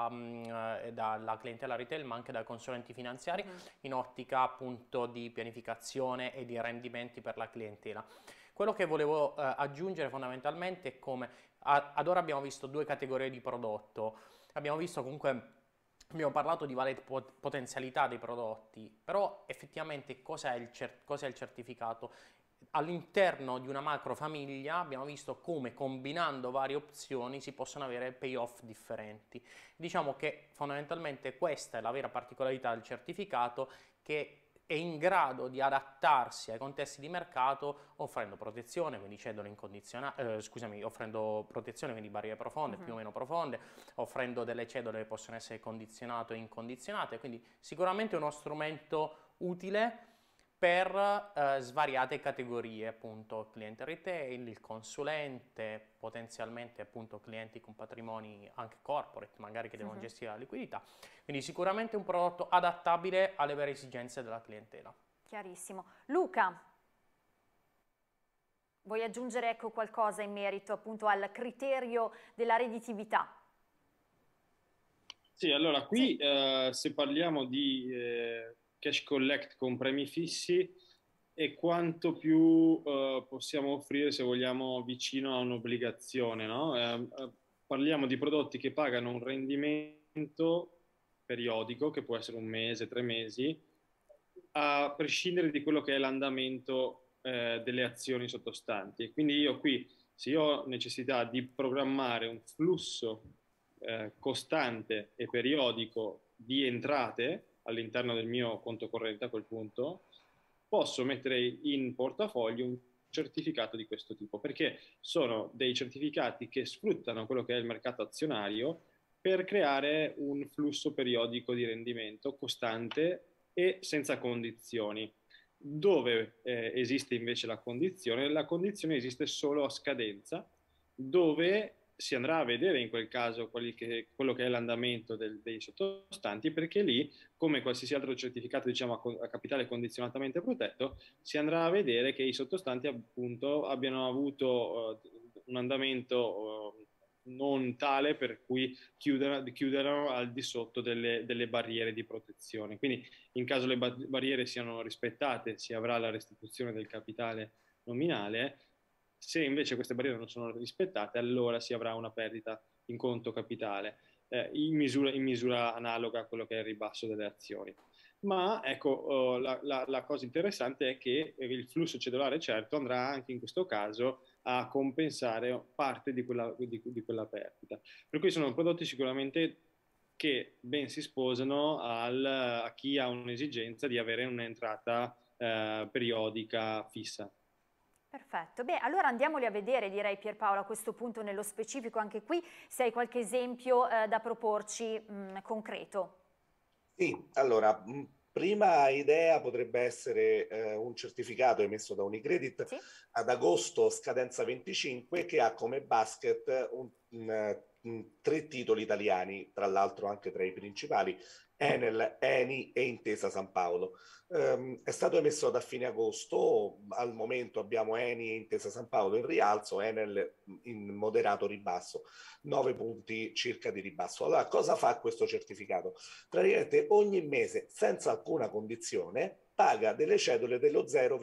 dalla clientela retail ma anche dai consulenti finanziari in ottica appunto di pianificazione e di rendimenti per la clientela. Quello che volevo aggiungere fondamentalmente è come ad ora abbiamo visto due categorie di prodotto, abbiamo visto comunque, abbiamo parlato di varie potenzialità dei prodotti, però effettivamente cos'è il certificato? all'interno di una macro famiglia abbiamo visto come combinando varie opzioni si possono avere payoff differenti. Diciamo che fondamentalmente questa è la vera particolarità del certificato, che è in grado di adattarsi ai contesti di mercato offrendo protezione, quindi cedole incondizionate, offrendo protezione, quindi barriere profonde, più o meno profonde, offrendo delle cedole che possono essere condizionate o incondizionate, quindi sicuramente uno strumento utile per svariate categorie, appunto cliente retail, il consulente, potenzialmente appunto clienti con patrimoni anche corporate, magari che devono gestire la liquidità. Quindi sicuramente un prodotto adattabile alle vere esigenze della clientela. Chiarissimo. Luca, vuoi aggiungere ecco, qualcosa in merito appunto al criterio della redditività? Sì, allora qui se parliamo di cash collect con premi fissi è quanto più possiamo offrire se vogliamo vicino a un'obbligazione, no? Parliamo di prodotti che pagano un rendimento periodico, che può essere un mese, 3 mesi, a prescindere di quello che è l'andamento delle azioni sottostanti. Quindi io qui, se io ho necessità di programmare un flusso costante e periodico di entrate all'interno del mio conto corrente a quel punto, posso mettere in portafoglio un certificato di questo tipo, perché sono dei certificati che sfruttano quello che è il mercato azionario per creare un flusso periodico di rendimento costante e senza condizioni. Dove esiste invece la condizione esiste solo a scadenza, dove si andrà a vedere in quel caso quello che è l'andamento dei sottostanti, perché lì, come qualsiasi altro certificato diciamo a capitale condizionatamente protetto, si andrà a vedere che i sottostanti appunto abbiano avuto un andamento non tale per cui chiudano al di sotto delle barriere di protezione. Quindi in caso le barriere siano rispettate si avrà la restituzione del capitale nominale. Se invece queste barriere non sono rispettate, allora si avrà una perdita in conto capitale, in misura analoga a quello che è il ribasso delle azioni. Ma ecco, la cosa interessante è che il flusso cedolare certo andrà anche in questo caso a compensare parte di quella perdita. Per cui sono prodotti sicuramente che ben si sposano a chi ha un'esigenza di avere un'entrata periodica fissa. Perfetto, beh allora andiamoli a vedere direi Pierpaolo a questo punto nello specifico anche qui se hai qualche esempio da proporci concreto. Sì, allora, prima idea potrebbe essere un certificato emesso da Unicredit Sì? ad agosto, scadenza 25, che ha come basket 3 titoli italiani, tra l'altro anche tra i principali, Enel, Eni e Intesa San Paolo. È stato emesso da fine agosto, al momento abbiamo Eni e Intesa San Paolo in rialzo, Enel in moderato ribasso, 9 punti circa di ribasso. Allora, cosa fa questo certificato? Praticamente ogni mese, senza alcuna condizione, paga delle cedole dello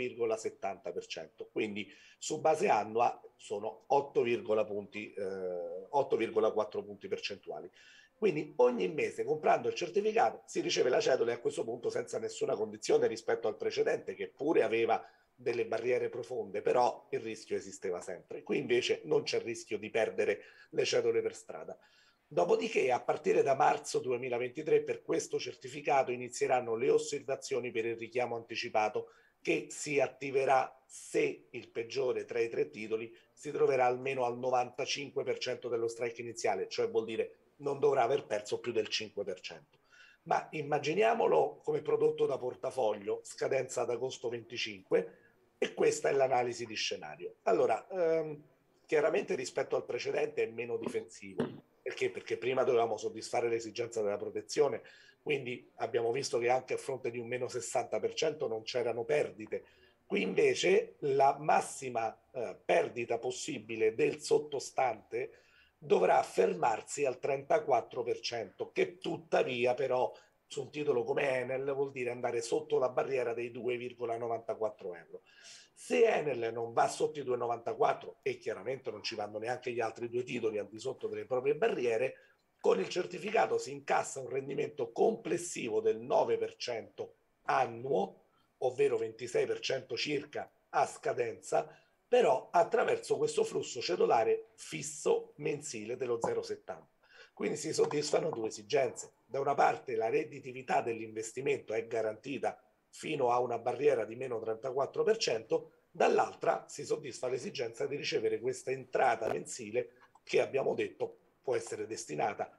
0,70%, quindi su base annua sono 8,4 punti percentuali. Quindi ogni mese comprando il certificato si riceve la cedola e a questo punto senza nessuna condizione rispetto al precedente che pure aveva delle barriere profonde, però il rischio esisteva sempre. Qui invece non c'è il rischio di perdere le cedole per strada. Dopodiché, a partire da marzo 2023, per questo certificato inizieranno le osservazioni per il richiamo anticipato che si attiverà se il peggiore tra i 3 titoli si troverà almeno al 95% dello strike iniziale, cioè vuol dire non dovrà aver perso più del 5%. Ma immaginiamolo come prodotto da portafoglio, scadenza ad agosto 25, e questa è l'analisi di scenario. Allora, chiaramente rispetto al precedente è meno difensivo. Perché? Perché prima dovevamo soddisfare l'esigenza della protezione, quindi abbiamo visto che anche a fronte di un meno 60% non c'erano perdite. Qui invece la massima perdita possibile del sottostante dovrà fermarsi al 34%, che tuttavia però su un titolo come Enel vuol dire andare sotto la barriera dei 2,94 euro. Se Enel non va sotto i 2,94 e chiaramente non ci vanno neanche gli altri 2 titoli al di sotto delle proprie barriere, con il certificato si incassa un rendimento complessivo del 9% annuo, ovvero 26% circa a scadenza, però attraverso questo flusso cedolare fisso mensile dello 0,70. Quindi si soddisfano due esigenze. Da una parte la redditività dell'investimento è garantita fino a una barriera di meno 34%, dall'altra si soddisfa l'esigenza di ricevere questa entrata mensile che abbiamo detto può essere destinata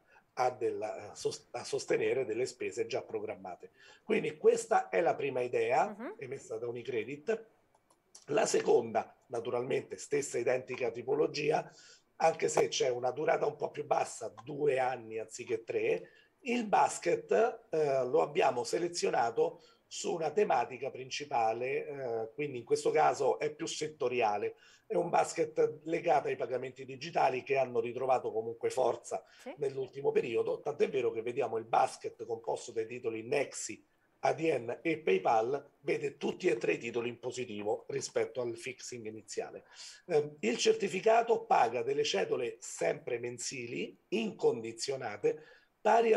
a sostenere delle spese già programmate. Quindi questa è la prima idea emessa da Unicredit. La seconda, naturalmente, stessa identica tipologia, anche se c'è una durata un po' più bassa, 2 anni anziché 3, il basket lo abbiamo selezionato su una tematica principale, quindi in questo caso è più settoriale. È un basket legato ai pagamenti digitali che hanno ritrovato comunque forza nell'ultimo periodo, tant'è vero che vediamo il basket composto dai titoli Nexi, ADN e PayPal vede tutti e tre i titoli in positivo rispetto al fixing iniziale. Il certificato paga delle cedole sempre mensili, incondizionate, pari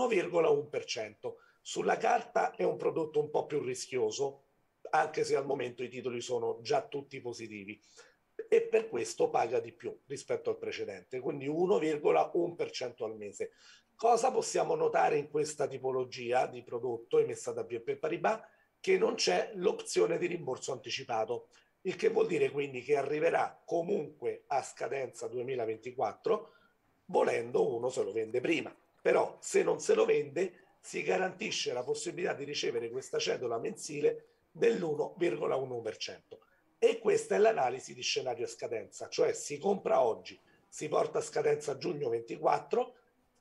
all'1,1%. Sulla carta è un prodotto un po' più rischioso, anche se al momento i titoli sono già tutti positivi, e per questo paga di più rispetto al precedente, quindi 1,1% al mese. Cosa possiamo notare in questa tipologia di prodotto emessa da BNP Paribas? Che non c'è l'opzione di rimborso anticipato, il che vuol dire quindi che arriverà comunque a scadenza 2024, volendo uno se lo vende prima. Però se non se lo vende si garantisce la possibilità di ricevere questa cedola mensile dell'1,1%. E questa è l'analisi di scenario a scadenza, cioè si compra oggi, si porta a scadenza giugno 24,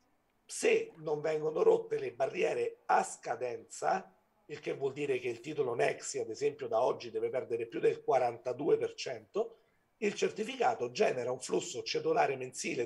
se non vengono rotte le barriere a scadenza, il che vuol dire che il titolo Nexi, ad esempio, da oggi deve perdere più del 42%, il certificato genera un flusso cedolare mensile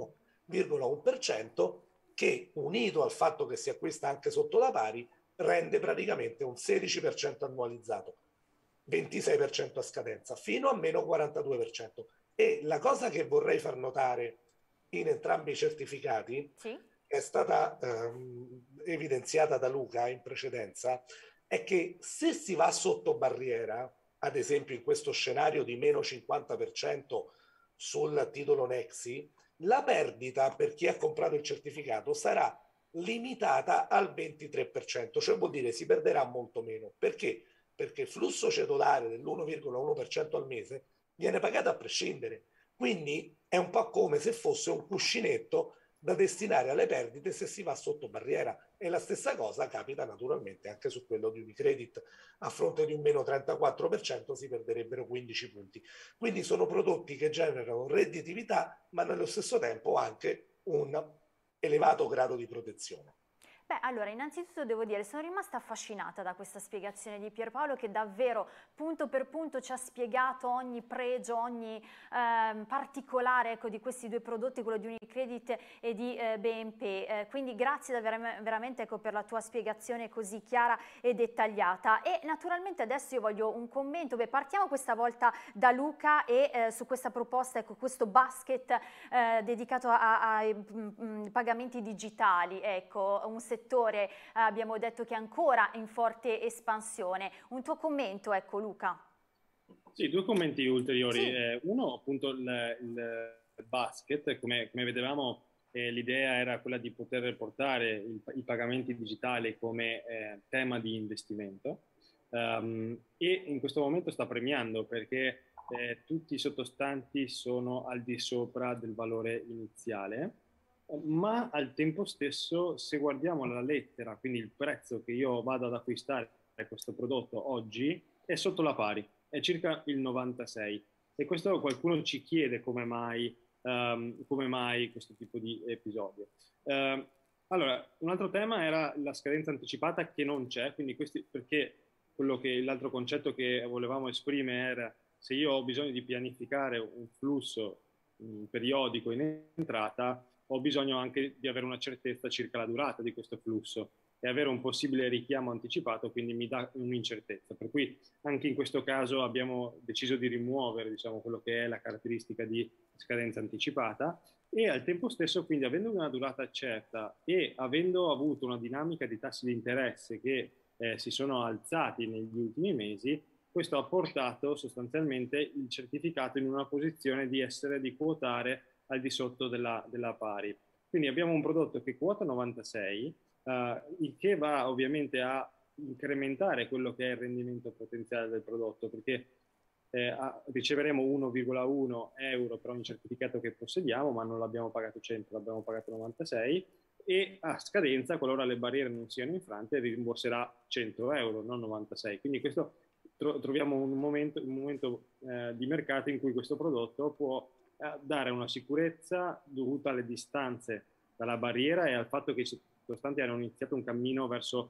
dell'1,1% che, unito al fatto che si acquista anche sotto la pari, rende praticamente un 16% annualizzato, 26% a scadenza, fino a meno 42%. E la cosa che vorrei far notare in entrambi i certificati, è stata evidenziata da Luca in precedenza, è che se si va sotto barriera, ad esempio in questo scenario di meno 50% sul titolo Nexi, la perdita per chi ha comprato il certificato sarà limitata al 23%, cioè vuol dire si perderà molto meno. Perché? Perché il flusso cedolare dell'1,1% al mese viene pagato a prescindere. Quindi è un po' come se fosse un cuscinetto da destinare alle perdite se si va sotto barriera, e la stessa cosa capita naturalmente anche su quello di Unicredit. A fronte di un meno 34% si perderebbero 15 punti. Quindi sono prodotti che generano redditività ma nello stesso tempo anche un elevato grado di protezione. Beh, allora, innanzitutto devo dire, sono rimasta affascinata da questa spiegazione di Pierpaolo, che davvero punto per punto ci ha spiegato ogni pregio, ogni particolare, ecco, di questi due prodotti, quello di Unicredit e di BNP. Quindi grazie veramente, ecco, per la tua spiegazione così chiara e dettagliata. E naturalmente adesso io voglio un commento. Beh, partiamo questa volta da Luca e su questa proposta, ecco, questo basket dedicato ai pagamenti digitali, ecco, un settore abbiamo detto che è ancora in forte espansione. Un tuo commento, ecco, Luca. Sì, due commenti ulteriori. Sì. Uno, appunto, il basket, come vedevamo, l'idea era quella di poter portare i pagamenti digitali come tema di investimento, e in questo momento sta premiando perché tutti i sottostanti sono al di sopra del valore iniziale, ma al tempo stesso, se guardiamo la lettera, quindi il prezzo che io vado ad acquistare questo prodotto oggi, è sotto la pari, è circa il 96. E questo qualcuno ci chiede come mai questo tipo di episodio. Allora, un altro tema era la scadenza anticipata, che non c'è, quindi perché l'altro concetto che volevamo esprimere era: se io ho bisogno di pianificare un flusso periodico in entrata, ho bisogno anche di avere una certezza circa la durata di questo flusso, e avere un possibile richiamo anticipato quindi mi dà un'incertezza. Per cui anche in questo caso abbiamo deciso di rimuovere, diciamo, quello che è la caratteristica di scadenza anticipata, e al tempo stesso, quindi, avendo una durata certa e avendo avuto una dinamica di tassi di interesse che si sono alzati negli ultimi mesi, questo ha portato sostanzialmente il certificato in una posizione di quotare al di sotto della pari. Quindi abbiamo un prodotto che quota 96, il che va ovviamente a incrementare quello che è il rendimento potenziale del prodotto, perché riceveremo 1,1 euro per ogni certificato che possediamo, ma non l'abbiamo pagato 100, l'abbiamo pagato 96, e a scadenza, qualora le barriere non siano infrante, rimborserà 100 euro, non 96. Quindi questo troviamo un momento di mercato in cui questo prodotto può dare una sicurezza dovuta alle distanze dalla barriera e al fatto che i sottostanti hanno iniziato un cammino verso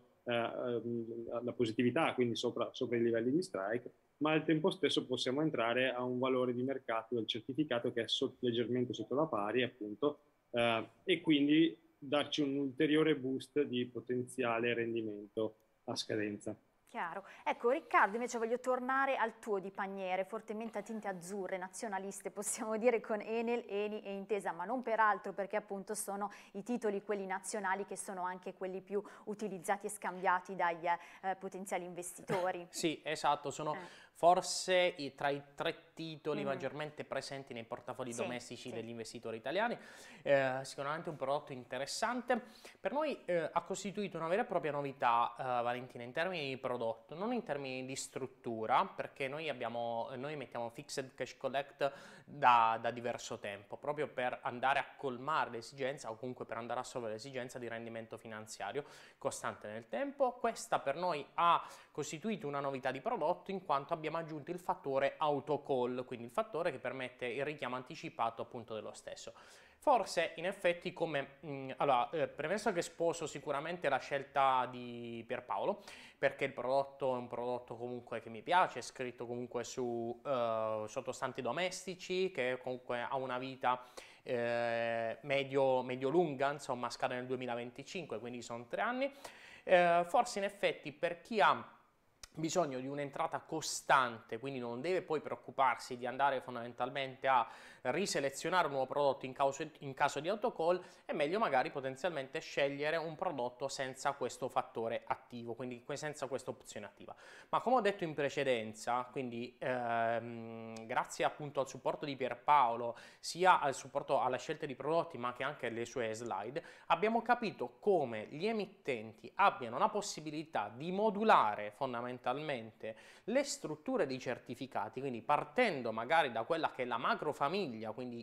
la positività, quindi sopra i livelli di strike, ma al tempo stesso possiamo entrare a un valore di mercato del certificato che è leggermente sotto la pari, appunto, e quindi darci un ulteriore boost di potenziale rendimento a scadenza. Chiaro. Ecco, Riccardo, invece voglio tornare al tuo di paniere, fortemente a tinte azzurre, nazionaliste, possiamo dire, con Enel, Eni e Intesa, ma non per altro, perché appunto sono i titoli, quelli nazionali, che sono anche quelli più utilizzati e scambiati dai potenziali investitori. Sì, esatto, sono forse tra i 3 titoli maggiormente presenti nei portafogli domestici degli investitori italiani. Sicuramente un prodotto interessante. Per noi ha costituito una vera e propria novità, Valentina, in termini di prodotto, non in termini di struttura, perché noi mettiamo Fixed Cash Collect da diverso tempo, proprio per andare a colmare l'esigenza, o comunque per andare a solvere l'esigenza di rendimento finanziario costante nel tempo. Questa per noi ha costituito una novità di prodotto, in quanto abbiamo aggiunto il fattore autocall, quindi il fattore che permette il richiamo anticipato appunto dello stesso. Forse in effetti premesso che sposo sicuramente la scelta di Pierpaolo, perché il prodotto è un prodotto comunque che mi piace, è scritto comunque su sottostanti domestici, che comunque ha una vita medio-lunga, insomma scade nel 2025, quindi sono 3 anni. Forse in effetti per chi ha bisogno di un'entrata costante, quindi non deve poi preoccuparsi di andare fondamentalmente a riselezionare un nuovo prodotto in caso di autocall, è meglio magari potenzialmente scegliere un prodotto senza questo fattore attivo, quindi senza questa opzione attiva. Ma come ho detto in precedenza, quindi grazie appunto al supporto di Pierpaolo, sia al supporto alla scelta di prodotti ma anche alle sue slide, abbiamo capito come gli emittenti abbiano la possibilità di modulare fondamentalmente le strutture dei certificati, quindi partendo magari da quella che è la macrofamiglia, quindi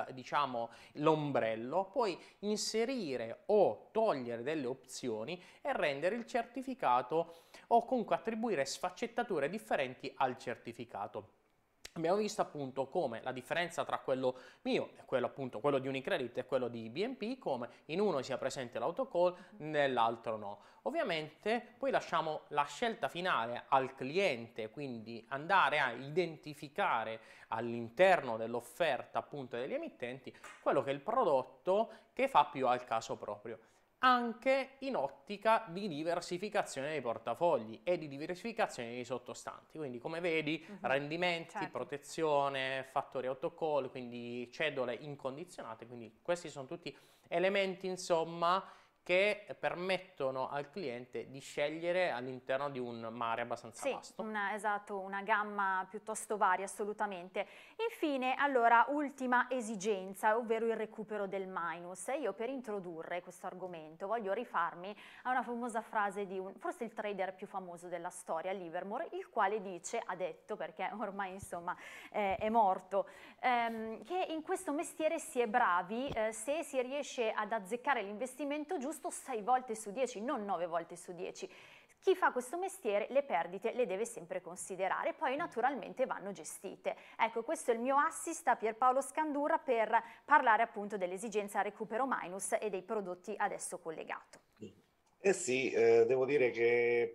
l'ombrello, poi inserire o togliere delle opzioni e rendere il certificato, o comunque attribuire sfaccettature differenti al certificato. Abbiamo visto appunto come la differenza tra quello mio e quello di Unicredit e quello di BNP, come in uno sia presente l'autocall, nell'altro no. Ovviamente poi lasciamo la scelta finale al cliente, quindi andare a identificare all'interno dell'offerta appunto degli emittenti quello che è il prodotto che fa più al caso proprio, anche in ottica di diversificazione dei portafogli e di diversificazione dei sottostanti. Quindi come vedi, rendimenti, protezione, fattori autocall, quindi cedole incondizionate, quindi questi sono tutti elementi insomma che permettono al cliente di scegliere all'interno di un mare abbastanza vasto. Esatto, una gamma piuttosto varia, assolutamente. Infine, allora, ultima esigenza, ovvero il recupero del minus. Io per introdurre questo argomento voglio rifarmi a una famosa frase di forse il trader più famoso della storia, Livermore, il quale ha detto, perché ormai insomma è morto, che in questo mestiere si è bravi se si riesce ad azzeccare l'investimento giusto 6 volte su 10, non 9 volte su 10. Chi fa questo mestiere le perdite le deve sempre considerare, poi naturalmente vanno gestite. Ecco, questo è il mio assist a Pierpaolo Scandurra per parlare appunto dell'esigenza recupero minus e dei prodotti ad esso collegato. Sì, devo dire che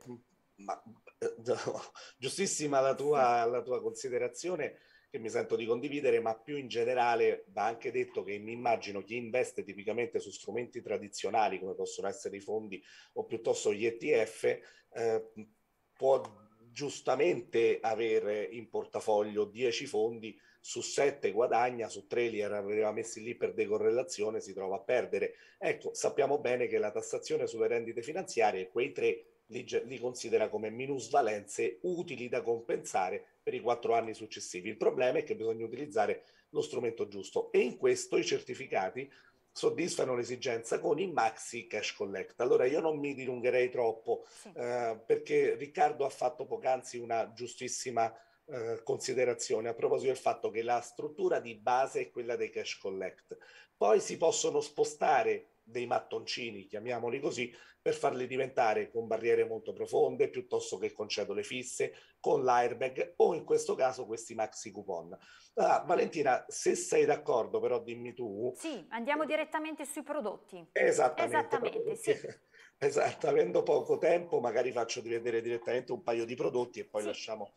giustissima la tua considerazione, che mi sento di condividere, ma più in generale va anche detto che mi immagino chi investe tipicamente su strumenti tradizionali come possono essere i fondi o piuttosto gli ETF può giustamente avere in portafoglio 10 fondi, su 7 guadagna, su 3 li aveva messi lì per decorrelazione, si trova a perdere. Ecco, sappiamo bene che la tassazione sulle rendite finanziarie quei 3 li considera come minusvalenze utili da compensare per i 4 anni successivi. Il problema è che bisogna utilizzare lo strumento giusto e in questo i certificati soddisfano l'esigenza con i maxi cash collect. Allora io non mi dilungherei troppo, sì, perché Riccardo ha fatto poc'anzi una giustissima considerazione a proposito del fatto che la struttura di base è quella dei cash collect. Poi si possono spostare dei mattoncini, chiamiamoli così, per farli diventare con barriere molto profonde, piuttosto che con cedole fisse, con l'airbag o in questo caso questi maxi coupon. Valentina, se sei d'accordo, però dimmi tu. Sì, andiamo direttamente sui prodotti. Esattamente. Esattamente, sì. Esatto, avendo poco tempo magari faccio di vedere direttamente un paio di prodotti e poi sì, lasciamo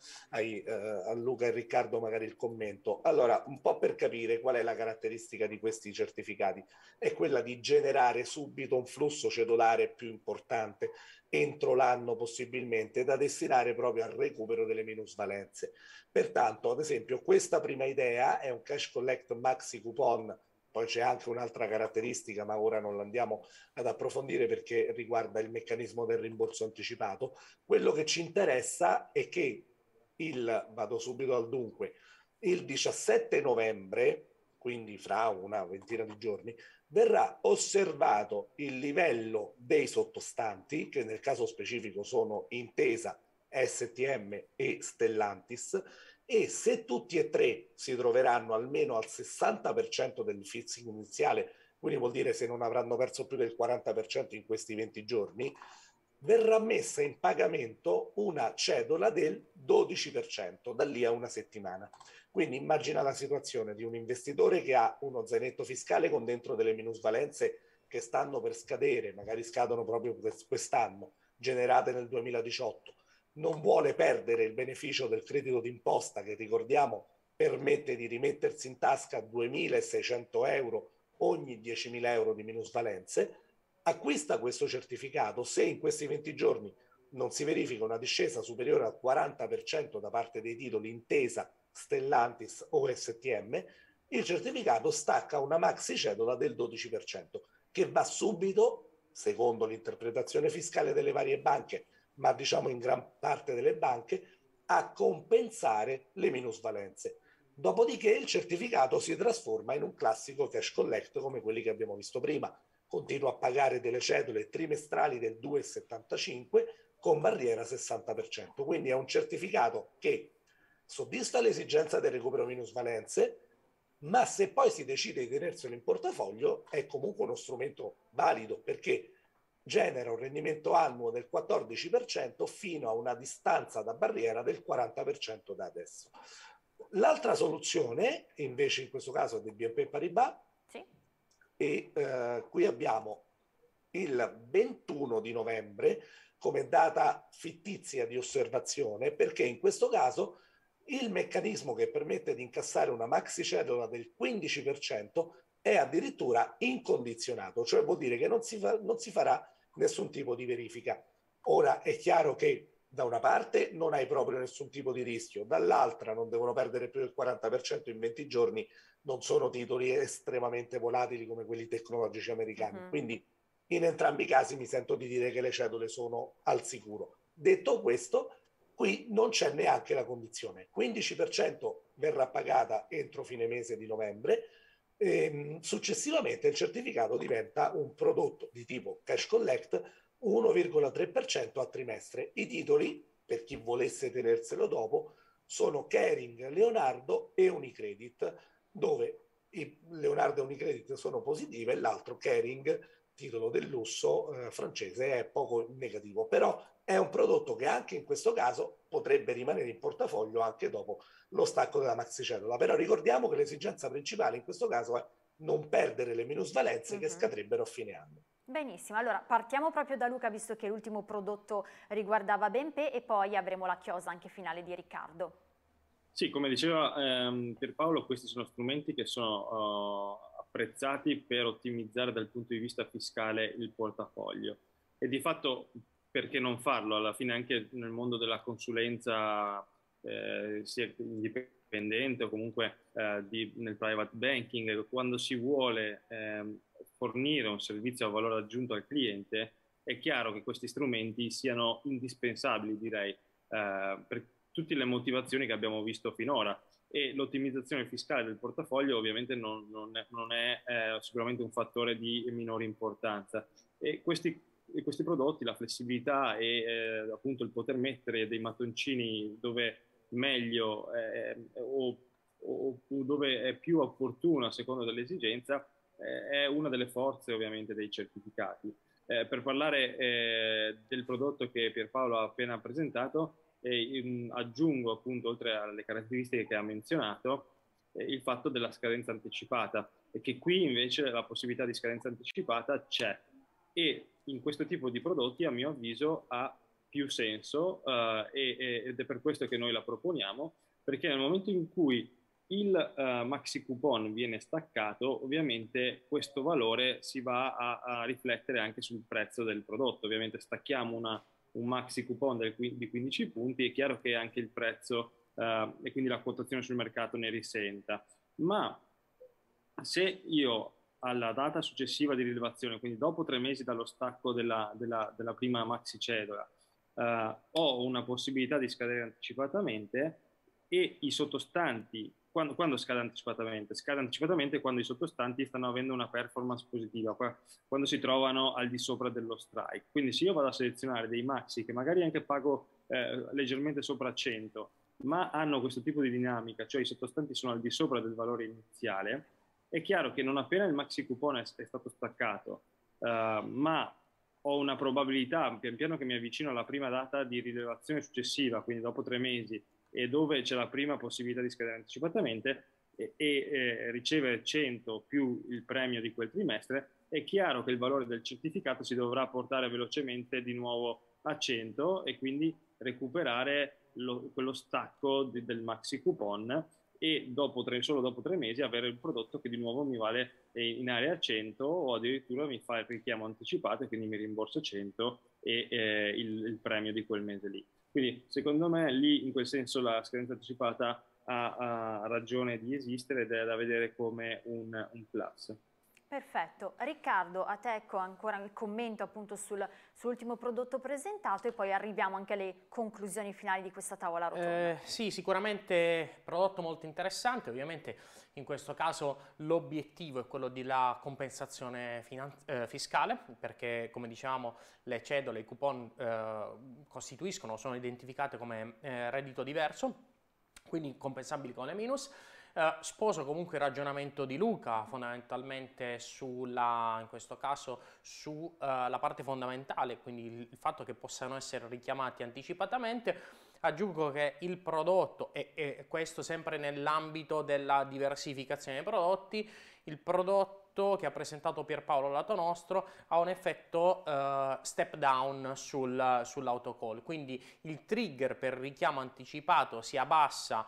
a Luca e Riccardo magari il commento. Allora, un po' per capire qual è la caratteristica di questi certificati, è quella di generare subito un flusso cedolare più importante entro l'anno possibilmente da destinare proprio al recupero delle minusvalenze. Pertanto, ad esempio, questa prima idea è un cash collect maxi coupon. Poi c'è anche un'altra caratteristica, ma ora non l'andiamo ad approfondire perché riguarda il meccanismo del rimborso anticipato. Quello che ci interessa è che vado subito al dunque, il 17 novembre, quindi fra una ventina di giorni, verrà osservato il livello dei sottostanti, che nel caso specifico sono Intesa, STM e Stellantis, e se tutti e tre si troveranno almeno al 60% del fixing iniziale, quindi vuol dire se non avranno perso più del 40% in questi 20 giorni, verrà messa in pagamento una cedola del 12% da lì a una settimana. Quindi immagina la situazione di un investitore che ha uno zainetto fiscale con dentro delle minusvalenze che stanno per scadere, magari scadono proprio quest'anno, generate nel 2018, non vuole perdere il beneficio del credito d'imposta che, ricordiamo, permette di rimettersi in tasca 2.600 euro ogni 10.000 euro di minusvalenze, acquista questo certificato. Se in questi 20 giorni non si verifica una discesa superiore al 40% da parte dei titoli Intesa, Stellantis o STM, il certificato stacca una maxi cedola del 12%, che va subito, secondo l'interpretazione fiscale delle varie banche, ma diciamo in gran parte delle banche, a compensare le minusvalenze. Dopodiché il certificato si trasforma in un classico cash collect come quelli che abbiamo visto prima. Continua a pagare delle cedole trimestrali del 2,75 con barriera 60%. Quindi è un certificato che soddisfa l'esigenza del recupero minusvalenze, ma se poi si decide di tenerselo in portafoglio è comunque uno strumento valido perché genera un rendimento annuo del 14% fino a una distanza da barriera del 40% da adesso. L'altra soluzione, invece in questo caso è del BNP Paribas, sì, e qui abbiamo il 21 di novembre come data fittizia di osservazione, perché in questo caso il meccanismo che permette di incassare una maxi cedola del 15% è addirittura incondizionato, cioè vuol dire che non si farà nessun tipo di verifica. Ora è chiaro che da una parte non hai proprio nessun tipo di rischio, dall'altra non devono perdere più del 40% in 20 giorni, non sono titoli estremamente volatili come quelli tecnologici americani. Quindi in entrambi i casi mi sento di dire che le cedole sono al sicuro. Detto questo, qui non c'è neanche la condizione. 15% verrà pagata entro fine mese di novembre. Successivamente il certificato diventa un prodotto di tipo cash collect 1,3% a trimestre. I titoli, per chi volesse tenerselo dopo, sono Kering, Leonardo e Unicredit, dove i Leonardo e Unicredit sono positive e l'altro Kering, titolo del lusso francese, è poco negativo. Però è un prodotto che anche in questo caso potrebbe rimanere in portafoglio anche dopo lo stacco della maxicedola. Però ricordiamo che l'esigenza principale in questo caso è non perdere le minusvalenze che scadrebbero a fine anno. Benissimo, allora partiamo proprio da Luca visto che l'ultimo prodotto riguardava BNP e poi avremo la chiosa anche finale di Riccardo. Sì, come diceva Pierpaolo, questi sono strumenti che sono apprezzati per ottimizzare dal punto di vista fiscale il portafoglio e di fatto perché non farlo? Alla fine anche nel mondo della consulenza sia indipendente o comunque nel private banking, quando si vuole fornire un servizio a valore aggiunto al cliente, è chiaro che questi strumenti siano indispensabili, direi, per tutte le motivazioni che abbiamo visto finora. E l'ottimizzazione fiscale del portafoglio ovviamente non è sicuramente un fattore di minore importanza. E questi prodotti, la flessibilità e appunto il poter mettere dei mattoncini dove meglio o dove è più opportuno a seconda dell'esigenza, è una delle forze ovviamente dei certificati. Per parlare del prodotto che Pierpaolo ha appena presentato, aggiungo appunto, oltre alle caratteristiche che ha menzionato, il fatto della scadenza anticipata, e che qui invece la possibilità di scadenza anticipata c'è, e in questo tipo di prodotti a mio avviso ha più senso, ed è per questo che noi la proponiamo, perché nel momento in cui il maxi coupon viene staccato, ovviamente questo valore si va a riflettere anche sul prezzo del prodotto. Ovviamente stacchiamo un maxi coupon di 15 punti, è chiaro che anche il prezzo e quindi la quotazione sul mercato ne risenta. Ma se io alla data successiva di rilevazione, quindi dopo 3 mesi dallo stacco della prima maxi cedola, ho una possibilità di scadere anticipatamente, e i sottostanti, quando scade anticipatamente? Scade anticipatamente quando i sottostanti stanno avendo una performance positiva, quando si trovano al di sopra dello strike. Quindi se io vado a selezionare dei maxi che magari anche pago leggermente sopra 100, ma hanno questo tipo di dinamica, cioè i sottostanti sono al di sopra del valore iniziale, è chiaro che non appena il maxi coupon è stato staccato, ma ho una probabilità, pian piano che mi avvicino alla prima data di rilevazione successiva, quindi dopo 3 mesi, e dove c'è la prima possibilità di scadere anticipatamente, e ricevere 100 più il premio di quel trimestre, è chiaro che il valore del certificato si dovrà portare velocemente di nuovo a 100, e quindi recuperare quello stacco del maxi coupon, e solo dopo 3 mesi avere il prodotto che di nuovo mi vale in area 100, o addirittura mi fa il richiamo anticipato e quindi mi rimborso 100 e il premio di quel mese lì. Quindi secondo me lì, in quel senso, la scadenza anticipata ha ragione di esistere, ed è da vedere come un plus. Perfetto. Riccardo, a te ecco ancora il commento appunto sull'ultimo prodotto presentato, e poi arriviamo anche alle conclusioni finali di questa tavola rotonda. Sì, sicuramente prodotto molto interessante. Ovviamente in questo caso l'obiettivo è quello della compensazione fiscale, perché come dicevamo le cedole, i coupon sono identificate come reddito diverso, quindi compensabili con le minus. Sposo comunque il ragionamento di Luca, fondamentalmente in questo caso sulla parte fondamentale, quindi il fatto che possano essere richiamati anticipatamente. Aggiungo che il prodotto, e questo sempre nell'ambito della diversificazione dei prodotti, il prodotto che ha presentato Pierpaolo lato nostro ha un effetto step down sull'autocall, quindi il trigger per richiamo anticipato si abbassa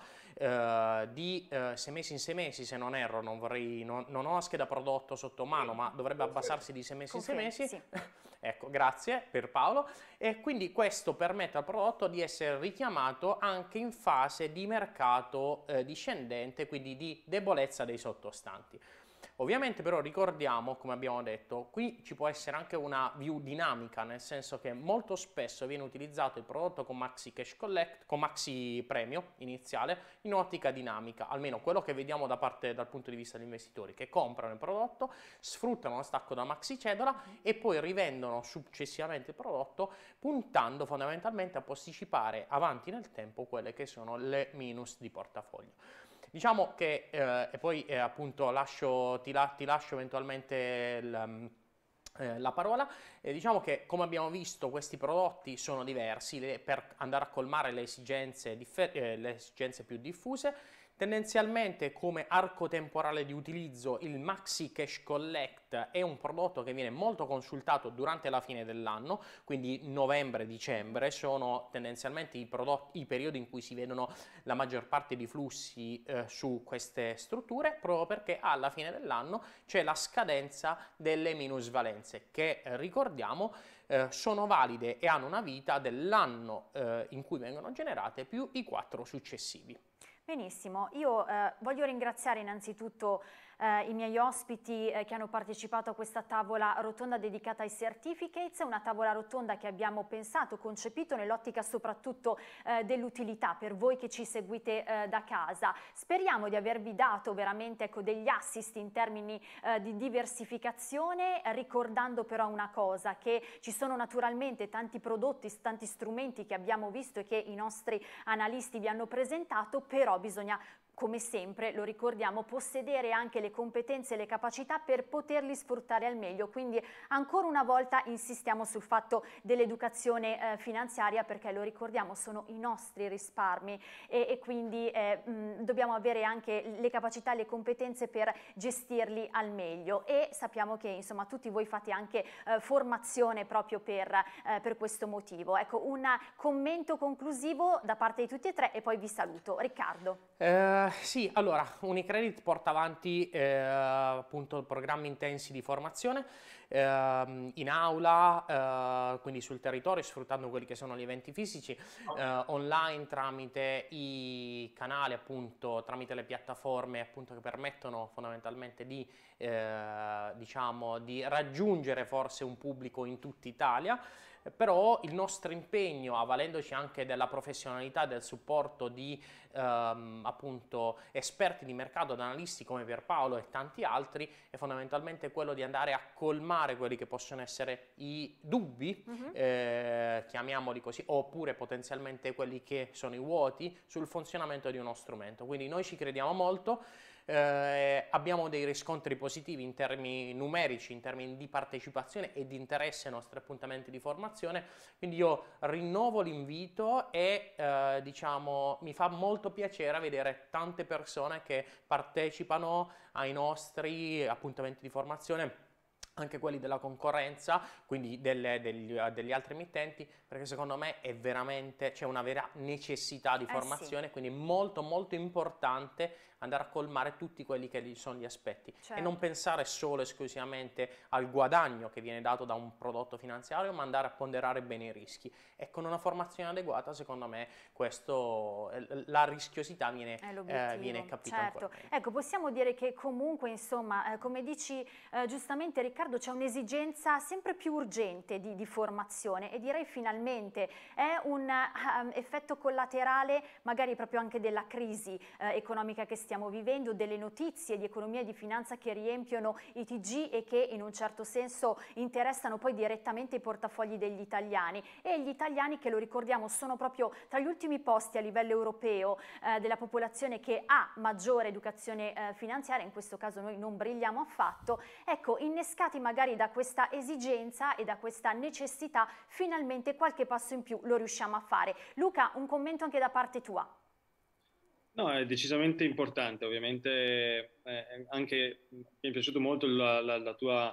di 6 mesi in 6 mesi, se non erro. Non ho la scheda prodotto sotto mano, ma dovrebbe abbassarsi di 6 mesi in 6 mesi. Sì. Ecco, grazie Pierpaolo. E quindi questo permette al prodotto di essere richiamato anche in fase di mercato discendente, quindi di debolezza dei sottostanti. Ovviamente però ricordiamo, come abbiamo detto, qui ci può essere anche una view dinamica, nel senso che molto spesso viene utilizzato il prodotto con Maxi Cash Collect, con Maxi Premio iniziale, in ottica dinamica, almeno quello che vediamo dal punto di vista degli investitori, che comprano il prodotto, sfruttano lo stacco da Maxi Cedola e poi rivendono successivamente il prodotto, puntando fondamentalmente a posticipare avanti nel tempo quelle che sono le minus di portafoglio. Diciamo che, e poi appunto ti lascio eventualmente la parola, diciamo che come abbiamo visto questi prodotti sono diversi per andare a colmare le esigenze più diffuse. Tendenzialmente come arco temporale di utilizzo il Maxi Cash Collect è un prodotto che viene molto consultato durante la fine dell'anno, quindi novembre-dicembre sono tendenzialmente i periodi in cui si vedono la maggior parte di flussi su queste strutture, proprio perché alla fine dell'anno c'è la scadenza delle minusvalenze che ricordiamo sono valide e hanno una vita dell'anno in cui vengono generate più i 4 successivi. Benissimo, io voglio ringraziare innanzitutto i miei ospiti che hanno partecipato a questa tavola rotonda dedicata ai certificates, una tavola rotonda che abbiamo pensato, concepito nell'ottica soprattutto dell'utilità per voi che ci seguite da casa. Speriamo di avervi dato veramente, ecco, degli assist in termini di diversificazione, ricordando però una cosa, che ci sono naturalmente tanti prodotti, tanti strumenti che abbiamo visto e che i nostri analisti vi hanno presentato, però bisogna, come sempre, lo ricordiamo, possedere anche le competenze e le capacità per poterli sfruttare al meglio. Quindi ancora una volta insistiamo sul fatto dell'educazione finanziaria, perché lo ricordiamo, sono i nostri risparmi e quindi dobbiamo avere anche le capacità e le competenze per gestirli al meglio, e sappiamo che insomma tutti voi fate anche formazione proprio per questo motivo. Ecco, un commento conclusivo da parte di tutti e tre e poi vi saluto. Riccardo. Sì, allora, Unicredit porta avanti appunto programmi intensi di formazione in aula, quindi sul territorio, sfruttando quelli che sono gli eventi fisici, online tramite i canali, appunto, tramite le piattaforme appunto che permettono fondamentalmente di, diciamo, di raggiungere forse un pubblico in tutta Italia. Però il nostro impegno, avvalendoci anche della professionalità e del supporto di appunto esperti di mercato, ad analisti come Pierpaolo e tanti altri, è fondamentalmente quello di andare a colmare quelli che possono essere i dubbi, chiamiamoli così, oppure potenzialmente quelli che sono i vuoti sul funzionamento di uno strumento. Quindi noi ci crediamo molto. Abbiamo dei riscontri positivi in termini numerici, in termini di partecipazione e di interesse ai nostri appuntamenti di formazione, quindi io rinnovo l'invito e diciamo mi fa molto piacere vedere tante persone che partecipano ai nostri appuntamenti di formazione, anche quelli della concorrenza, quindi degli altri emittenti, perché secondo me è veramente, c'è una vera necessità di formazione, sì. quindi molto molto importante andare a colmare tutti quelli che sono gli aspetti, certo. E non pensare solo esclusivamente al guadagno che viene dato da un prodotto finanziario, ma andare a ponderare bene i rischi, e con una formazione adeguata secondo me questo, la rischiosità viene capita certo. ancora meglio. Ecco, possiamo dire che comunque insomma come dici giustamente Riccardo, c'è un'esigenza sempre più urgente di formazione, e direi finalmente è un effetto collaterale magari proprio anche della crisi economica che stiamo vivendo, delle notizie di economia e di finanza che riempiono i TG e che in un certo senso interessano poi direttamente i portafogli degli italiani, e gli italiani, che lo ricordiamo, sono proprio tra gli ultimi posti a livello europeo della popolazione che ha maggiore educazione finanziaria. In questo caso noi non brilliamo affatto. Ecco, innescati magari da questa esigenza e da questa necessità, finalmente qualche passo in più lo riusciamo a fare. Luca, un commento anche da parte tua. No, è decisamente importante, ovviamente anche mi è piaciuto molto il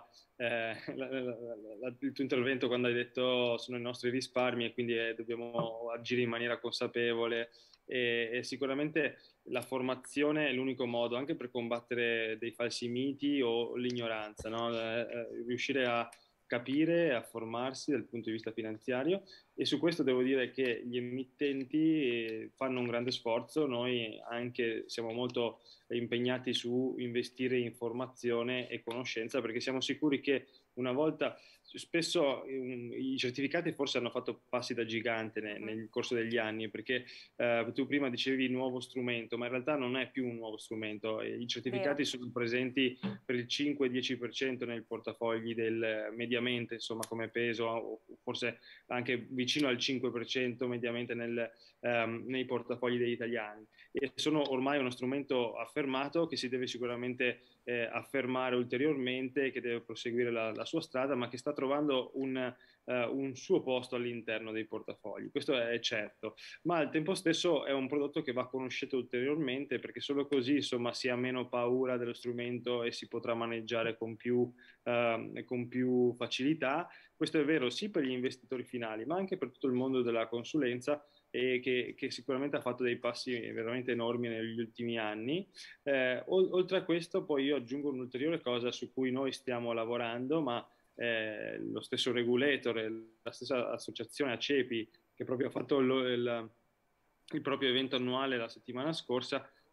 tuo intervento quando hai detto sono i nostri risparmi e quindi dobbiamo agire in maniera consapevole, e sicuramente la formazione è l'unico modo anche per combattere dei falsi miti o l'ignoranza, no? Riuscire a capire e a formarsi dal punto di vista finanziario, e su questo devo dire che gli emittenti fanno un grande sforzo. Noi anche siamo molto impegnati su investire in formazione e conoscenza, perché siamo sicuri che una volta, spesso i certificati forse hanno fatto passi da gigante nel corso degli anni, perché tu prima dicevi nuovo strumento, ma in realtà non è più un nuovo strumento. I certificati sono presenti per il 5-10% nei portafogli mediamente, insomma, come peso, o forse anche vicino al 5% mediamente nei portafogli degli italiani, e sono ormai uno strumento affermato che si deve sicuramente affermare ulteriormente, che deve proseguire la sua strada, ma che sta trovando un suo posto all'interno dei portafogli, questo è certo, ma al tempo stesso è un prodotto che va conosciuto ulteriormente, perché solo così insomma si ha meno paura dello strumento e si potrà maneggiare con più facilità. Questo è vero sì per gli investitori finali, ma anche per tutto il mondo della consulenza, e che sicuramente ha fatto dei passi veramente enormi negli ultimi anni. Oltre a questo, poi io aggiungo un'ulteriore cosa su cui noi stiamo lavorando, ma lo stesso regulator, la stessa associazione ACEPI, che proprio ha fatto il proprio evento annuale la settimana scorsa,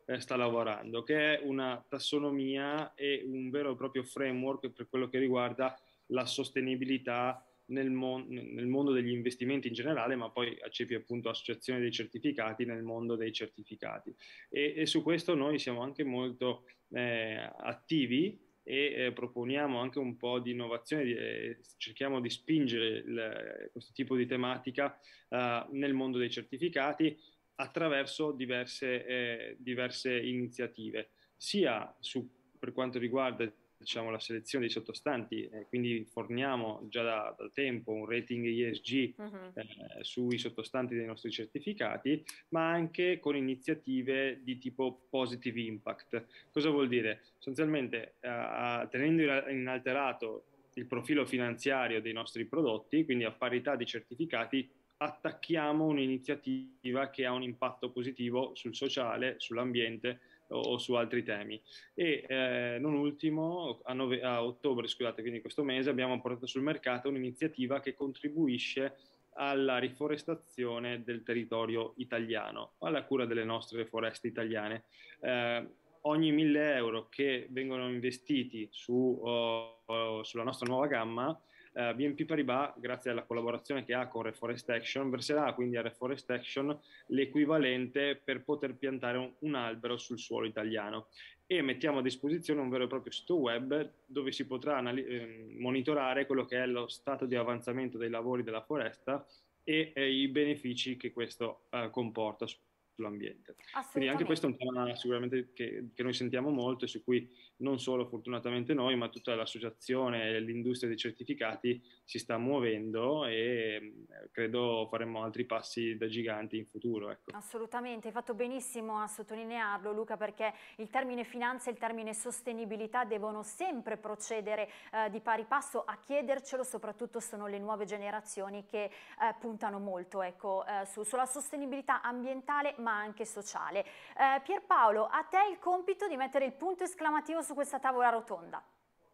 sta lavorando, che è una tassonomia e un vero e proprio framework per quello che riguarda la sostenibilità nel mondo degli investimenti in generale, ma poi ACEPI appunto associazione dei certificati nel mondo dei certificati. E su questo noi siamo anche molto attivi e proponiamo anche un po' di innovazione, cerchiamo di spingere questo tipo di tematica nel mondo dei certificati attraverso diverse iniziative, sia per quanto riguarda diciamo, la selezione dei sottostanti, quindi forniamo già dal tempo un rating ESG sui sottostanti dei nostri certificati, ma anche con iniziative di tipo positive impact. Cosa vuol dire? Sostanzialmente tenendo inalterato il profilo finanziario dei nostri prodotti, quindi a parità di certificati, attacchiamo un'iniziativa che ha un impatto positivo sul sociale, sull'ambiente o su altri temi. E non ultimo, a ottobre, scusate, quindi questo mese, abbiamo portato sul mercato un'iniziativa che contribuisce alla riforestazione del territorio italiano, alla cura delle nostre foreste italiane. Ogni 1.000 euro che vengono investiti sulla nostra nuova gamma, BNP Paribas, grazie alla collaborazione che ha con Reforest Action, verserà quindi a Reforest Action l'equivalente per poter piantare un albero sul suolo italiano. E mettiamo a disposizione un vero e proprio sito web dove si potrà monitorare quello che è lo stato di avanzamento dei lavori della foresta e i benefici che questo comporta sull'ambiente. Quindi anche questo è un tema sicuramente che noi sentiamo molto e su cui non solo fortunatamente noi, ma tutta l'associazione e l'industria dei certificati si sta muovendo e credo faremo altri passi da giganti in futuro. Ecco. Assolutamente, hai fatto benissimo a sottolinearlo Luca, perché il termine finanza e il termine sostenibilità devono sempre procedere di pari passo. A chiedercelo soprattutto sono le nuove generazioni che puntano molto, ecco, sulla sostenibilità ambientale ma anche sociale. Pierpaolo, a te il compito di mettere il punto esclamativo su questa tavola rotonda.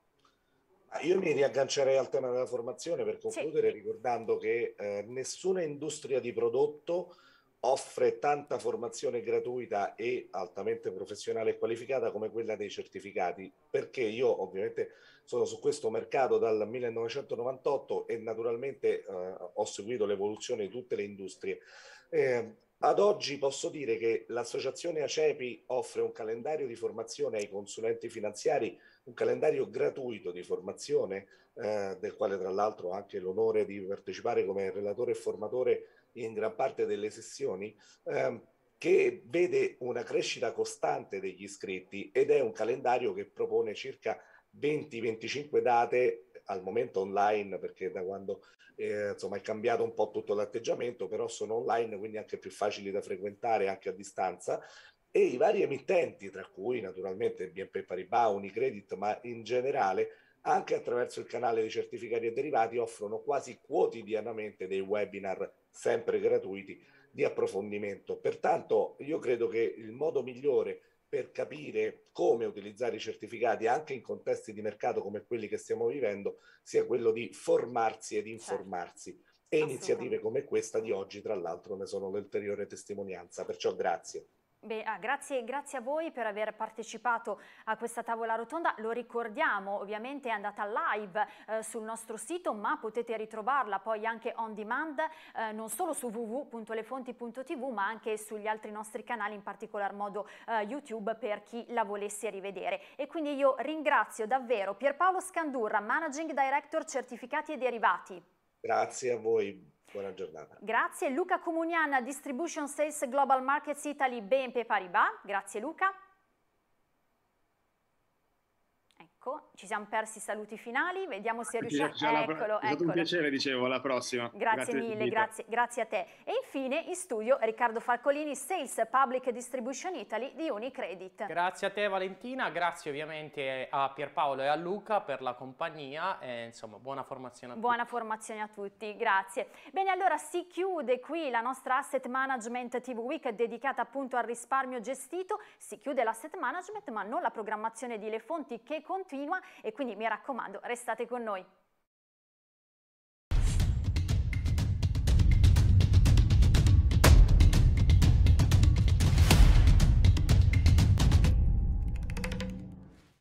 Io mi riaggancerei al tema della formazione per concludere, ricordando che nessuna industria di prodotto offre tanta formazione gratuita e altamente professionale e qualificata come quella dei certificati, perché io ovviamente sono su questo mercato dal 1998 e naturalmente ho seguito l'evoluzione di tutte le industrie. Ad oggi posso dire che l'associazione ACEPI offre un calendario di formazione ai consulenti finanziari, un calendario gratuito di formazione, del quale tra l'altro ho anche l'onore di partecipare come relatore e formatore in gran parte delle sessioni, che vede una crescita costante degli iscritti ed è un calendario che propone circa 20-25 date al momento online, perché da quando insomma è cambiato un po' tutto l'atteggiamento, però sono online, quindi anche più facili da frequentare anche a distanza, e i vari emittenti, tra cui naturalmente BNP Paribas, Unicredit, ma in generale anche attraverso il canale di certificati e derivati offrono quasi quotidianamente dei webinar sempre gratuiti di approfondimento. Pertanto io credo che il modo migliore per capire come utilizzare i certificati anche in contesti di mercato come quelli che stiamo vivendo sia quello di formarsi ed informarsi. E iniziative come questa di oggi, tra l'altro, ne sono l'ulteriore testimonianza. Perciò grazie. Beh, grazie a voi per aver partecipato a questa tavola rotonda. Lo ricordiamo, ovviamente è andata live sul nostro sito, ma potete ritrovarla poi anche on demand, non solo su www.lefonti.tv, ma anche sugli altri nostri canali, in particolar modo YouTube, per chi la volesse rivedere. E quindi io ringrazio davvero Pierpaolo Scandurra, Managing Director Certificati e Derivati. Grazie a voi. Buona giornata. Grazie. Luca Comunian, Distribution Sales Global Markets Italy, BNP Paribas. Grazie Luca. Ecco, ci siamo persi i saluti finali, vediamo se riusciamo. Eccolo, è stato un piacere, dicevo, alla prossima. Grazie mille, grazie a te. E infine in studio Riccardo Falcolini, Sales Public Distribution Italy di Unicredit. Grazie a te Valentina, grazie ovviamente a Pierpaolo e a Luca per la compagnia e insomma buona formazione a tutti. Buona formazione a tutti, grazie. Bene, allora si chiude qui la nostra Asset Management TV Week dedicata appunto al risparmio gestito. Si chiude l'asset management ma non la programmazione di Le Fonti, che continua, e quindi mi raccomando restate con noi.